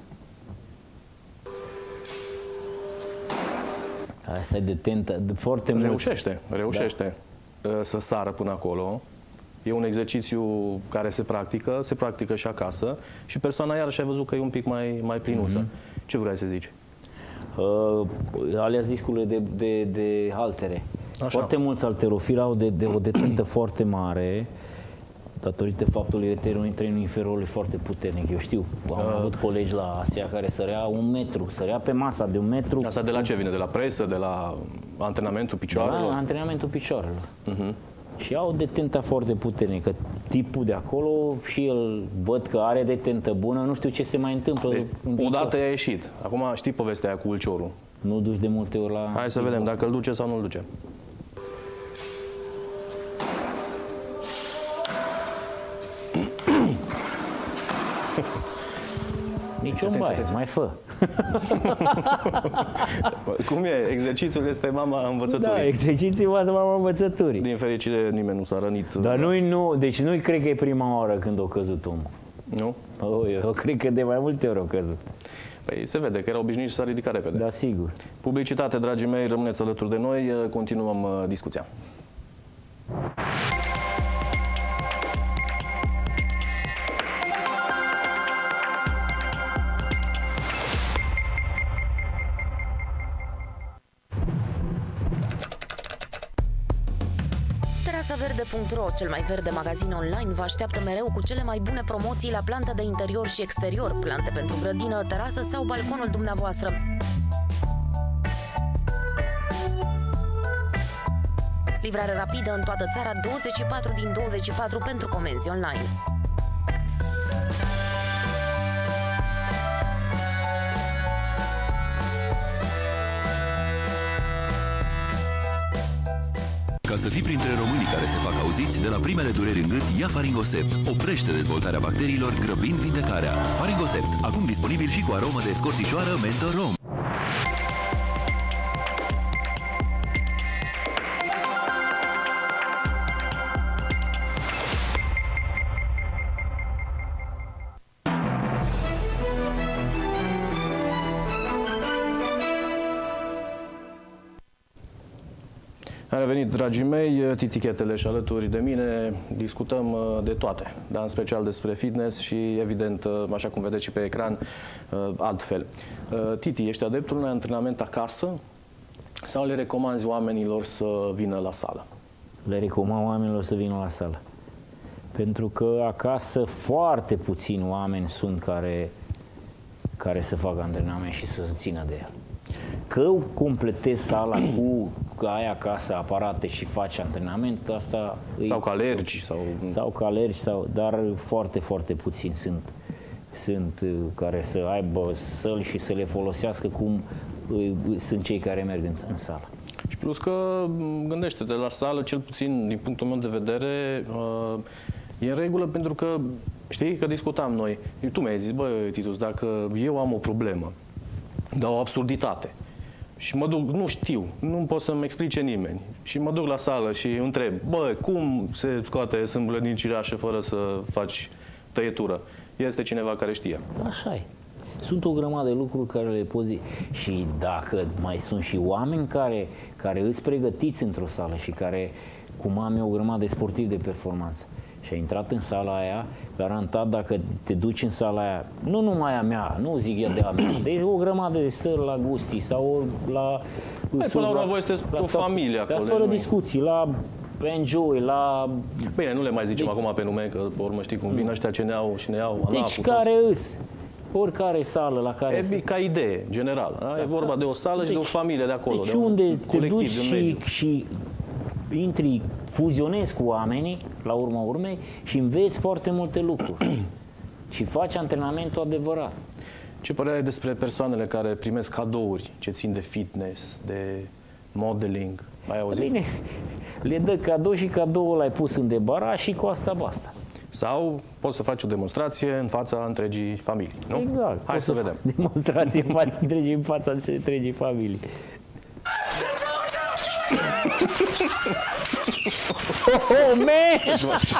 Speaker 2: Asta e de tentă, foarte mult.
Speaker 1: Reușește să sară până acolo. E un exercițiu care se practică și acasă și persoana iarăși ai văzut că e un pic mai plinuță. Ce vrei să zici?
Speaker 2: Alea discurile de haltere.
Speaker 1: Așa.
Speaker 2: Foarte mulți halterofili au o detentă foarte mare datorită faptului că trenul inferior e foarte puternic. Eu știu, am avut colegi la Asia care sărea 1 metru, sărea pe masa de 1 metru.
Speaker 1: Asta de la ce vine? De la presă? De la antrenamentul picioarelor?
Speaker 2: De la antrenamentul picioarelor. Și au detenta foarte puternică. Tipul de acolo și el văd că are detentă bună, nu știu ce se mai întâmplă.
Speaker 1: Deci, odată i-a ieșit. Acum știi povestea aia cu ulciorul.
Speaker 2: Nu duci de multe ori la...
Speaker 1: Hai să vedem dacă îl duce sau nu îl duce.
Speaker 2: Nici o baie, mai fă.
Speaker 1: Cum e? Exercițiul este mama învățăturii.
Speaker 2: Da, exercițiul este mama învățăturii.
Speaker 1: Din fericire nimeni nu s-a rănit.
Speaker 2: Dar deci nu cred că e prima oară când a căzut omul.
Speaker 1: Nu?
Speaker 2: Eu cred că de mai multe ori a căzut.
Speaker 1: Păi se vede că era obișnuit și s-a ridicat repede.
Speaker 2: Da, sigur.
Speaker 1: Publicitate, dragii mei, rămâneți alături de noi, continuăm discuția.
Speaker 5: Casaverde.ro, cel mai verde magazin online, vă așteaptă mereu cu cele mai bune promoții la plante de interior și exterior, plante pentru grădină, terasă sau balconul dumneavoastră. Livrare rapidă în toată țara, 24 din 24 pentru comenzi online.
Speaker 6: Ca să fii printre românii care se fac auziți, de la primele dureri în gât, ia Faringosept. Oprește dezvoltarea bacteriilor, grăbind vindecarea. Faringosept, acum disponibil și cu aromă de scorțișoară mentor rom.
Speaker 1: A revenit, dragii mei, Titichetele și alături de mine discutăm de toate, dar în special despre fitness și, evident, așa cum vedeți și pe ecran, altfel. Titi, ești adeptul unui antrenament acasă sau le recomanzi oamenilor să vină la sală?
Speaker 2: Le recomand oamenilor să vină la sală. Pentru că acasă foarte puțini oameni sunt care să facă antrenament și să se țină de el. Că completezi sala cu că ai acasă aparate și faci antrenament, asta...
Speaker 1: Sau că alergi.
Speaker 2: Sau că alergi, dar foarte, foarte puțini sunt care să aibă săli și să le folosească cum sunt cei care merg în sală.
Speaker 1: Și plus că, gândește-te, la sală, cel puțin din punctul meu de vedere, e în regulă pentru că, știi, că discutam noi. Tu mi-ai zis, băi, Titus, dacă eu am o problemă, dar o absurditate, și mă duc, nu știu, nu pot să-mi explice nimeni, și mă duc la sală și întreb, bă, cum se scoate sâmbulă din cireașă fără să faci tăietură? Este cineva care știe.
Speaker 2: Așa e. Sunt o grămadă de lucruri care le poți... Și dacă mai sunt și oameni care îți pregătiți într-o sală și care, cum am eu, o grămadă de sportivi de performanță, și ai intrat în sala aia, garantat, dacă te duci în sala aia, nu numai a mea, nu zic eu de a mea, deci o grămadă de sări la Gusti sau la...
Speaker 1: Până la urmă, voi sunteți o familie acolo.
Speaker 2: Dar fără discuții, la Enjoy, la...
Speaker 1: Bine, nu le mai zicem acum pe nume, că pe urmă știi cum vin ăștia ce ne iau și ne iau.
Speaker 2: Deci care îs? Oricare ă la care...
Speaker 1: E ca idee, general. Da? E vorba de o sală și de o familie de acolo.
Speaker 2: Deci unde te duci și intri, fuzionezi cu oamenii, la urma urmei, și înveți foarte multe lucruri. Și faci antrenamentul adevărat.
Speaker 1: Ce părere ai despre persoanele care primesc cadouri ce țin de fitness, de modeling? Ai auzit? Bine,
Speaker 2: le dă cadou și cadoul l-ai pus în debaraș și cu asta basta.
Speaker 1: Sau poți să faci o demonstrație în fața întregii familii, nu?
Speaker 2: Exact.
Speaker 1: Hai să vedem.
Speaker 2: Demonstrație în fața întregii familii. Oh, man!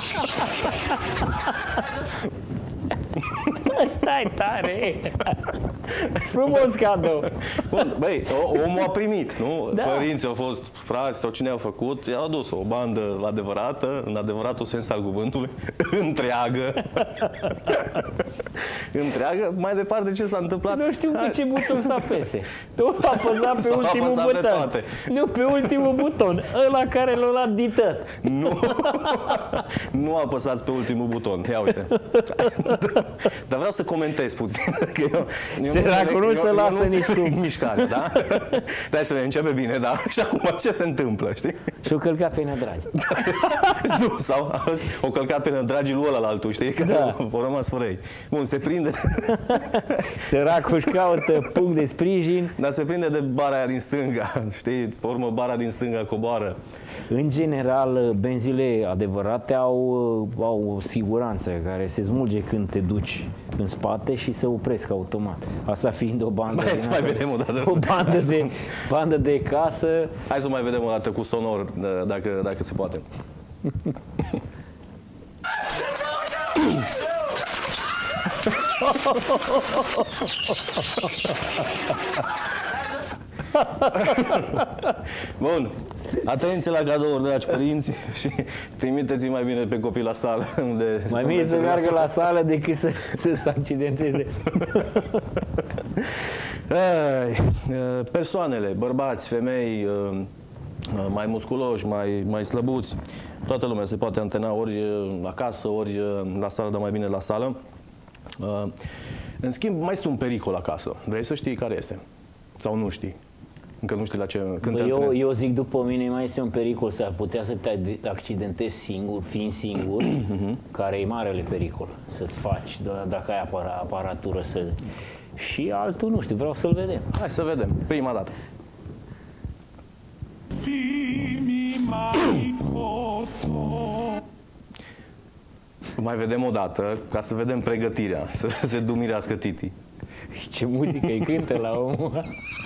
Speaker 2: Stai tare! Frumos cadou!
Speaker 1: Bun, băi, omul a primit, nu? Da. Părinții au fost frați sau cine au făcut, i-au adus o bandă adevărată, în adevăratul sens al cuvântului, întreagă. Întreagă. Mai departe, ce s-a întâmplat?
Speaker 2: Nu știu pe ce buton să apese. Tot a apăsat pe ultimul buton. Nu, pe ultimul buton. Ăla care l-a luat ditat.
Speaker 1: Nu. Nu apăsați pe ultimul buton. Ia uite. Dar vreau să comentez puțin.
Speaker 2: Săracul nu se lasă nici cum.
Speaker 1: Mișcare, da? Dai să ne începe bine, da? Și acum ce se întâmplă, știi?
Speaker 2: Și-o călcat pe nădragi.
Speaker 1: Nu, sau o călcat pe nădragii lui ăla la altul, știi? Că
Speaker 2: da.
Speaker 1: o rămas fără ei. Bun, se prinde.
Speaker 2: Săracul își caută punct de sprijin.
Speaker 1: Dar se prinde de bara aia din stânga, știi? Pe urmă, bara din stânga coboară.
Speaker 2: În general, benzile adevărate au o siguranță care se smulge când te duci în spate și se opresc automat. Asta fiind o bandă
Speaker 1: mai vedem o dată.
Speaker 2: O bandă de casă.
Speaker 1: Hai să mai vedem o dată cu sonor, dacă se poate. Bun. Atenție la cadouri, dragi părinți, și trimiteți mai bine pe copii la sală. Unde
Speaker 2: mai bine să meargă la sală decât să se accidenteze.
Speaker 1: Persoanele, bărbați, femei, mai musculoși, mai slăbuți. Toată lumea se poate antena ori acasă, ori la sală, dar mai bine la sală. În schimb, mai este un pericol acasă. Vrei să știi care este? Sau nu știi? Încă nu știi la ce...
Speaker 2: Eu zic, după mine, mai este un pericol să putea să te accidentezi singur, fiind singur, care e marele pericol să-ți faci, dacă ai aparatură să... Și altul, nu știu, vreau să-l vedem.
Speaker 1: Hai să vedem, prima dată. Mai vedem o dată, ca să vedem pregătirea, să se dumirească Titi.
Speaker 2: Ce muzică îi cântă la omul.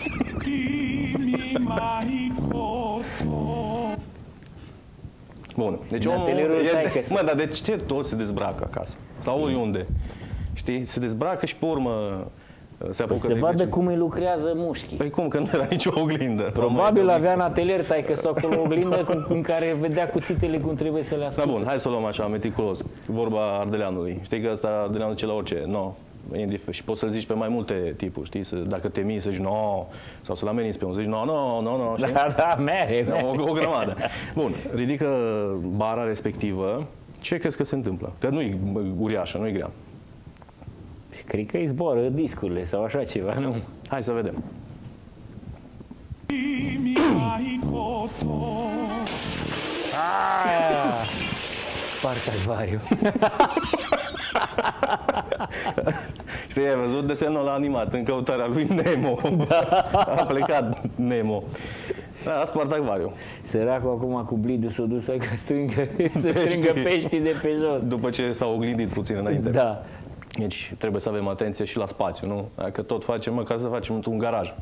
Speaker 1: Bun, deci omul... Mă, dar de ce toți se dezbracă acasă? Sau oriunde? Știi? Se dezbracă și pe urmă se apucă
Speaker 2: se vadă cum îi lucrează mușchii.
Speaker 1: Păi cum, că nu era nicio oglindă.
Speaker 2: Probabil avea în atelier taică-s acolo o oglindă în care vedea cuțitele cum trebuie să le asculte.
Speaker 1: Da, bun, hai să o luăm așa, meticulos. Vorba ardeleanului. Știi că ăsta ardeleanul zice la orice, no. Și poți să-l zici pe mai multe tipuri, știi? Dacă te mii, să zici no, sau să-l ameninți pe unul, să zici no, știi?
Speaker 2: Da, mere.
Speaker 1: O grămadă. Bun, ridică bara respectivă. Ce crezi că se întâmplă? Că nu-i uriașă, nu-i grea.
Speaker 2: Cred că îi zboară discurile sau așa ceva, nu?
Speaker 1: Hai să vedem.
Speaker 2: Spartă acvariu.
Speaker 1: Știi, ai văzut desenul ăla animat în căutarea lui Nemo. A plecat Nemo. Da, a spart acvariu.
Speaker 2: Săracul acum cu blidul s-a dus să strângă peștii de pe jos.
Speaker 1: După ce s-au oglindit puțin înainte.
Speaker 2: Da.
Speaker 1: Deci trebuie să avem atenție și la spațiu, nu? Dacă tot facem, măcar să facem într-un garaj.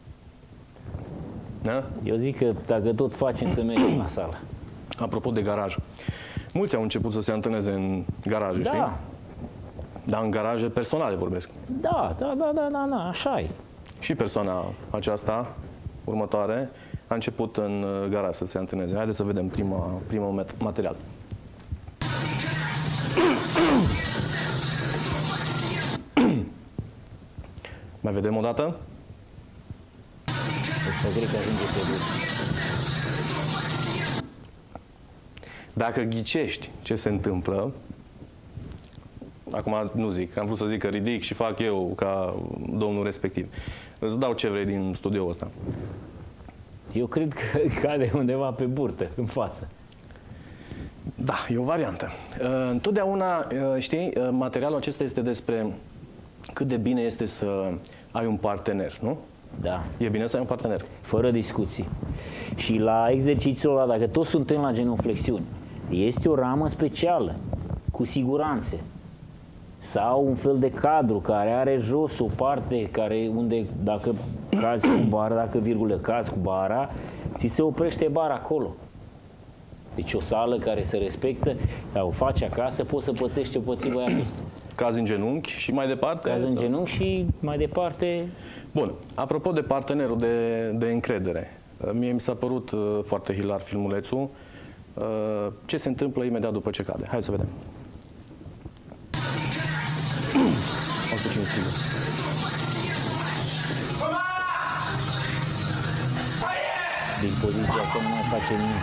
Speaker 1: Da?
Speaker 2: Eu zic că dacă tot facem, să mergem la sală.
Speaker 1: Apropo de garaj, mulți au început să se antreneze în garaje,
Speaker 2: da.
Speaker 1: Știi? Dar în garaje personale vorbesc.
Speaker 2: Da, așa e.
Speaker 1: Și persoana aceasta, următoare, a început în garaj să se antreneze. Haideți să vedem primul material. Mai vedem o dată?
Speaker 2: Ăsta cred că ajunge pe bun.
Speaker 1: Dacă ghicești ce se întâmplă, acum nu zic, am vrut să zic că ridic și fac eu ca domnul respectiv. Îți dau ce vrei din studioul ăsta.
Speaker 2: Eu cred că cade undeva pe burtă, în față.
Speaker 1: Da, e o variantă. Întotdeauna, știi, materialul acesta este despre cât de bine este să ai un partener, nu?
Speaker 2: Da.
Speaker 1: E bine să ai un partener.
Speaker 2: Fără discuții. Și la exercițiul ăla, dacă toți suntem la genuflexiuni, este o ramă specială, cu siguranță. Sau un fel de cadru care are jos o parte unde dacă cazi cu bara, dacă cazi cu bara, ți se oprește bara acolo. Deci o sală care se respectă, dar o faci acasă, poți să pățești ce pății băiatul ăsta.
Speaker 1: Cazi în genunchi și mai departe?
Speaker 2: Cazi în genunchi și mai departe...
Speaker 1: Bun, apropo de partenerul de încredere, mie mi s-a părut foarte hilar filmulețul. Ce se întâmplă imediat după ce cade? Hai să vedem. Auzi cine strigă.
Speaker 2: Din poziția să nu mai face nimic.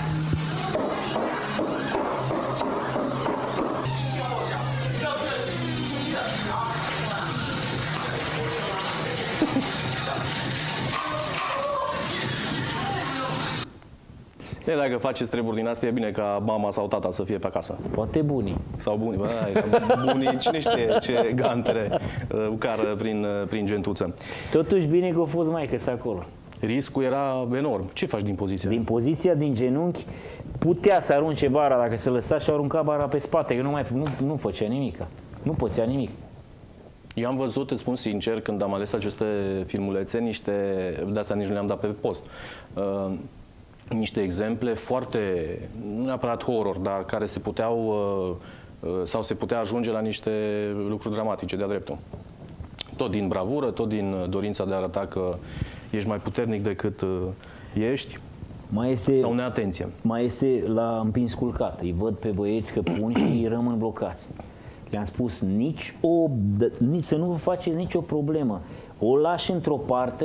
Speaker 1: Dacă faceți treburi din astea, e bine ca mama sau tata să fie pe acasă.
Speaker 2: Poate bunii.
Speaker 1: Sau bunii. Bunii, cine știe ce gantere cară prin gentuță.
Speaker 2: Totuși bine că a fost maică-s acolo.
Speaker 1: Riscul era enorm. Ce faci din poziția?
Speaker 2: Din poziția din genunchi putea să arunce bara dacă se lăsa și arunca bara pe spate, că nu făcea nimic. Nu pățea nimic.
Speaker 1: Eu am văzut, îți spun sincer, când am ales aceste filmulețe, de asta nici nu le-am dat pe post, niște exemple foarte, nu neapărat horror, dar care se puteau, sau se putea ajunge la niște lucruri dramatice, de-a dreptul. Tot din bravură, tot din dorința de a arăta că ești mai puternic decât ești, sau neatenție.
Speaker 2: Mai este la împins culcat. Îi văd pe băieți că pun și îi rămân blocați. Le-am spus, nici să nu vă faceți nicio problemă. O lași într-o parte,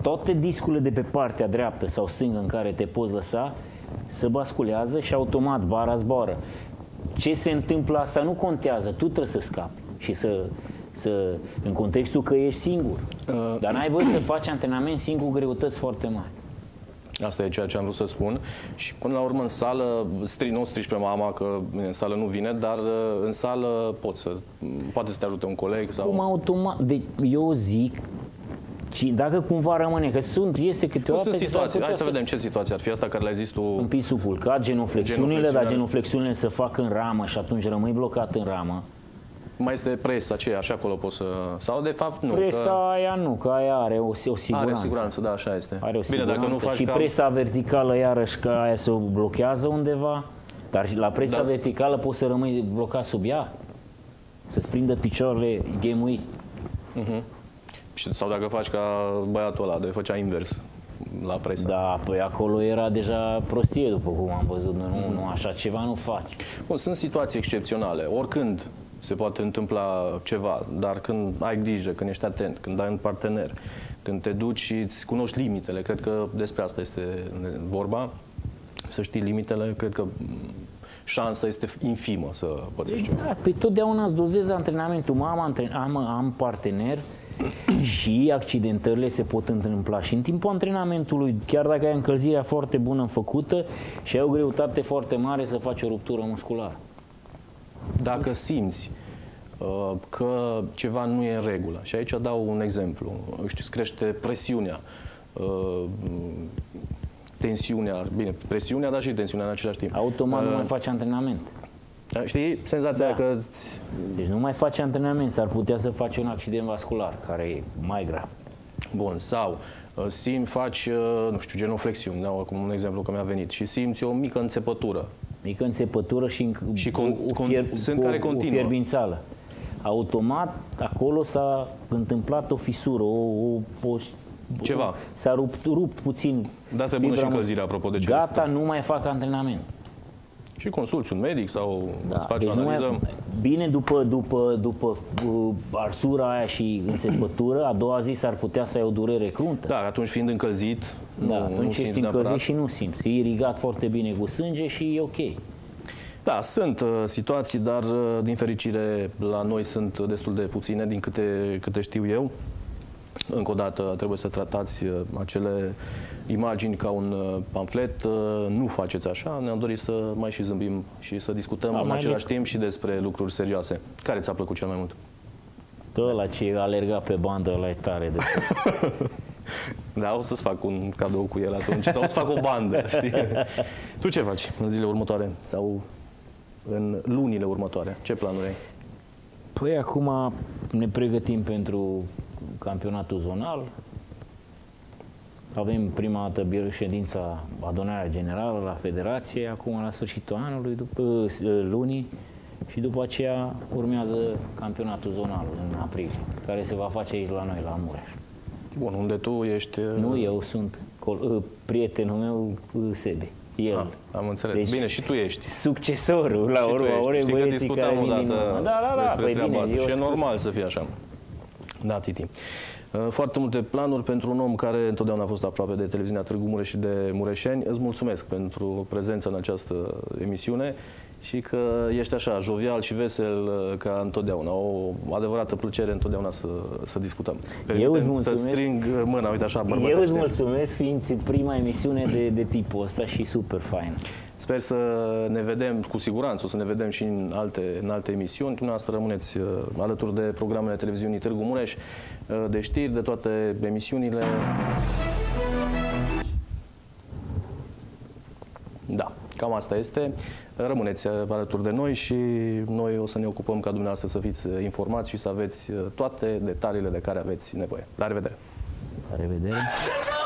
Speaker 2: toate discurile de pe partea dreaptă sau stângă în care te poți lăsa se basculează și automat bara zboară. Ce se întâmplă asta nu contează, tu trebuie să scapi și în contextul că ești singur. Dar n-ai voie să faci antrenament singur cu greutăți foarte mari.
Speaker 1: Asta e ceea ce am vrut să spun. Și până la urmă în sală, nu strici pe mama că în sală nu vine, dar în sală poate să te ajute un coleg sau...
Speaker 2: Cum automat? Eu zic, dacă cumva rămâne, că este câteodată...
Speaker 1: Sunt situații. Hai să vedem ce situație ar fi asta care le-ai zis tu.
Speaker 2: Împisul culcat, genuflexiunile, dar genuflexiunile se fac în ramă și atunci rămâi blocat în ramă.
Speaker 1: Mai este presa aceea, așa acolo poți să... Sau de fapt nu.
Speaker 2: Presa aia nu, că aia are o siguranță.
Speaker 1: Are o siguranță, da, așa este.
Speaker 2: Are o siguranță.
Speaker 1: Bine, dacă nu faci
Speaker 2: și presa verticală iarăși că aia se blochează undeva. Dar la presa verticală poți să rămâi blocat sub ea. Să-ți prindă picioarele ghemuit.
Speaker 1: Sau dacă faci ca băiatul ăla, de făcea invers la presă.
Speaker 2: Da, păi acolo era deja prostie, după cum am văzut. Nu, așa ceva nu faci.
Speaker 1: Bun, sunt situații excepționale. Oricând se poate întâmpla ceva, dar când ai grijă, când ești atent, când ai un partener, când te duci și îți cunoști limitele, cred că despre asta este vorba, să știi limitele, cred că șansa este infimă să pățești ceva.
Speaker 2: Exact, păi totdeauna îți dozezi antrenamentul. Am partener și accidentările se pot întâmpla și în timpul antrenamentului, chiar dacă ai încălzirea foarte bună făcută și ai o greutate foarte mare să faci o ruptură musculară.
Speaker 1: Dacă simți că ceva nu e în regulă, și aici dau un exemplu, îți crește presiunea, tensiunea, bine, presiunea, dar și tensiunea în același timp.
Speaker 2: Automat nu mai faci antrenament.
Speaker 1: Știi, senzația că...
Speaker 2: Deci nu mai faci antrenament, s-ar putea să faci un accident vascular, care e mai grav.
Speaker 1: Bun, sau faci, nu știu, genuflexiuni, dau acum un exemplu că mi-a venit, și simți o mică înțepătură.
Speaker 2: Mică înțepătură și o fierbințală. Automat, acolo s-a întâmplat o fisură,
Speaker 1: ceva.
Speaker 2: S-a rupt puțin.
Speaker 1: Da, asta e bună și încălzirea, apropo de ce
Speaker 2: gata, nu mai fac antrenament.
Speaker 1: Și consulți un medic sau îți faci o analiză?
Speaker 2: Bine, după arsura aia și înțepătură, a doua zi s-ar putea să ai o durere cruntă.
Speaker 1: Da, atunci fiind încălzit,
Speaker 2: atunci ești încălzit și nu simți. E irigat foarte bine cu sânge și e ok.
Speaker 1: Da, sunt situații, dar din fericire la noi sunt destul de puține, din câte știu eu. Încă o dată trebuie să tratați acele imagini ca un pamflet. Nu faceți așa. Ne-am dorit să mai și zâmbim și să discutăm în același timp și despre lucruri serioase. Care ți-a plăcut cel mai mult?
Speaker 2: Ăla ce alerga pe bandă, ăla e tare.
Speaker 1: Da, o să-ți fac un cadou cu el atunci. Sau o să fac o bandă, știi? Tu ce faci în zilele următoare? Sau în lunile următoare? Ce planuri ai?
Speaker 2: Păi acum ne pregătim pentru campionatul zonal. Avem prima dată ședința, adunarea generală la federație, acum la sfârșitul anului, lunii, și după aceea urmează campionatul zonal în aprilie, care se va face aici la noi, la Mureș.
Speaker 1: Bun, unde tu ești...
Speaker 2: Nu, eu sunt prietenul meu, Sebe. El.
Speaker 1: Am înțeles.
Speaker 2: Deci,
Speaker 1: bine, și tu ești.
Speaker 2: Succesorul, la urma orei, băieții care vin din urmă. Da,
Speaker 1: păi bine, și e normal să fie așa. Da, Titi. Foarte multe planuri pentru un om care întotdeauna a fost aproape de televiziunea Târgu Mureș și de mureșeni. Îți mulțumesc pentru prezența în această emisiune și că ești așa jovial și vesel ca întotdeauna. O adevărată plăcere întotdeauna să discutăm.
Speaker 2: Eu îți mulțumesc.
Speaker 1: Să string mâna, uite așa, bărbătește.
Speaker 2: Eu îți mulțumesc, fiind prima emisiune de tipul ăsta și super fain.
Speaker 1: Sper să ne vedem, cu siguranță, o să ne vedem și în alte emisiuni. Dumneavoastră rămâneți alături de programele televiziunii Târgu Mureș, de știri, de toate emisiunile. Da, cam asta este. Rămâneți alături de noi și noi o să ne ocupăm ca dumneavoastră să fiți informați și să aveți toate detaliile de care aveți nevoie. La revedere!
Speaker 2: La revedere!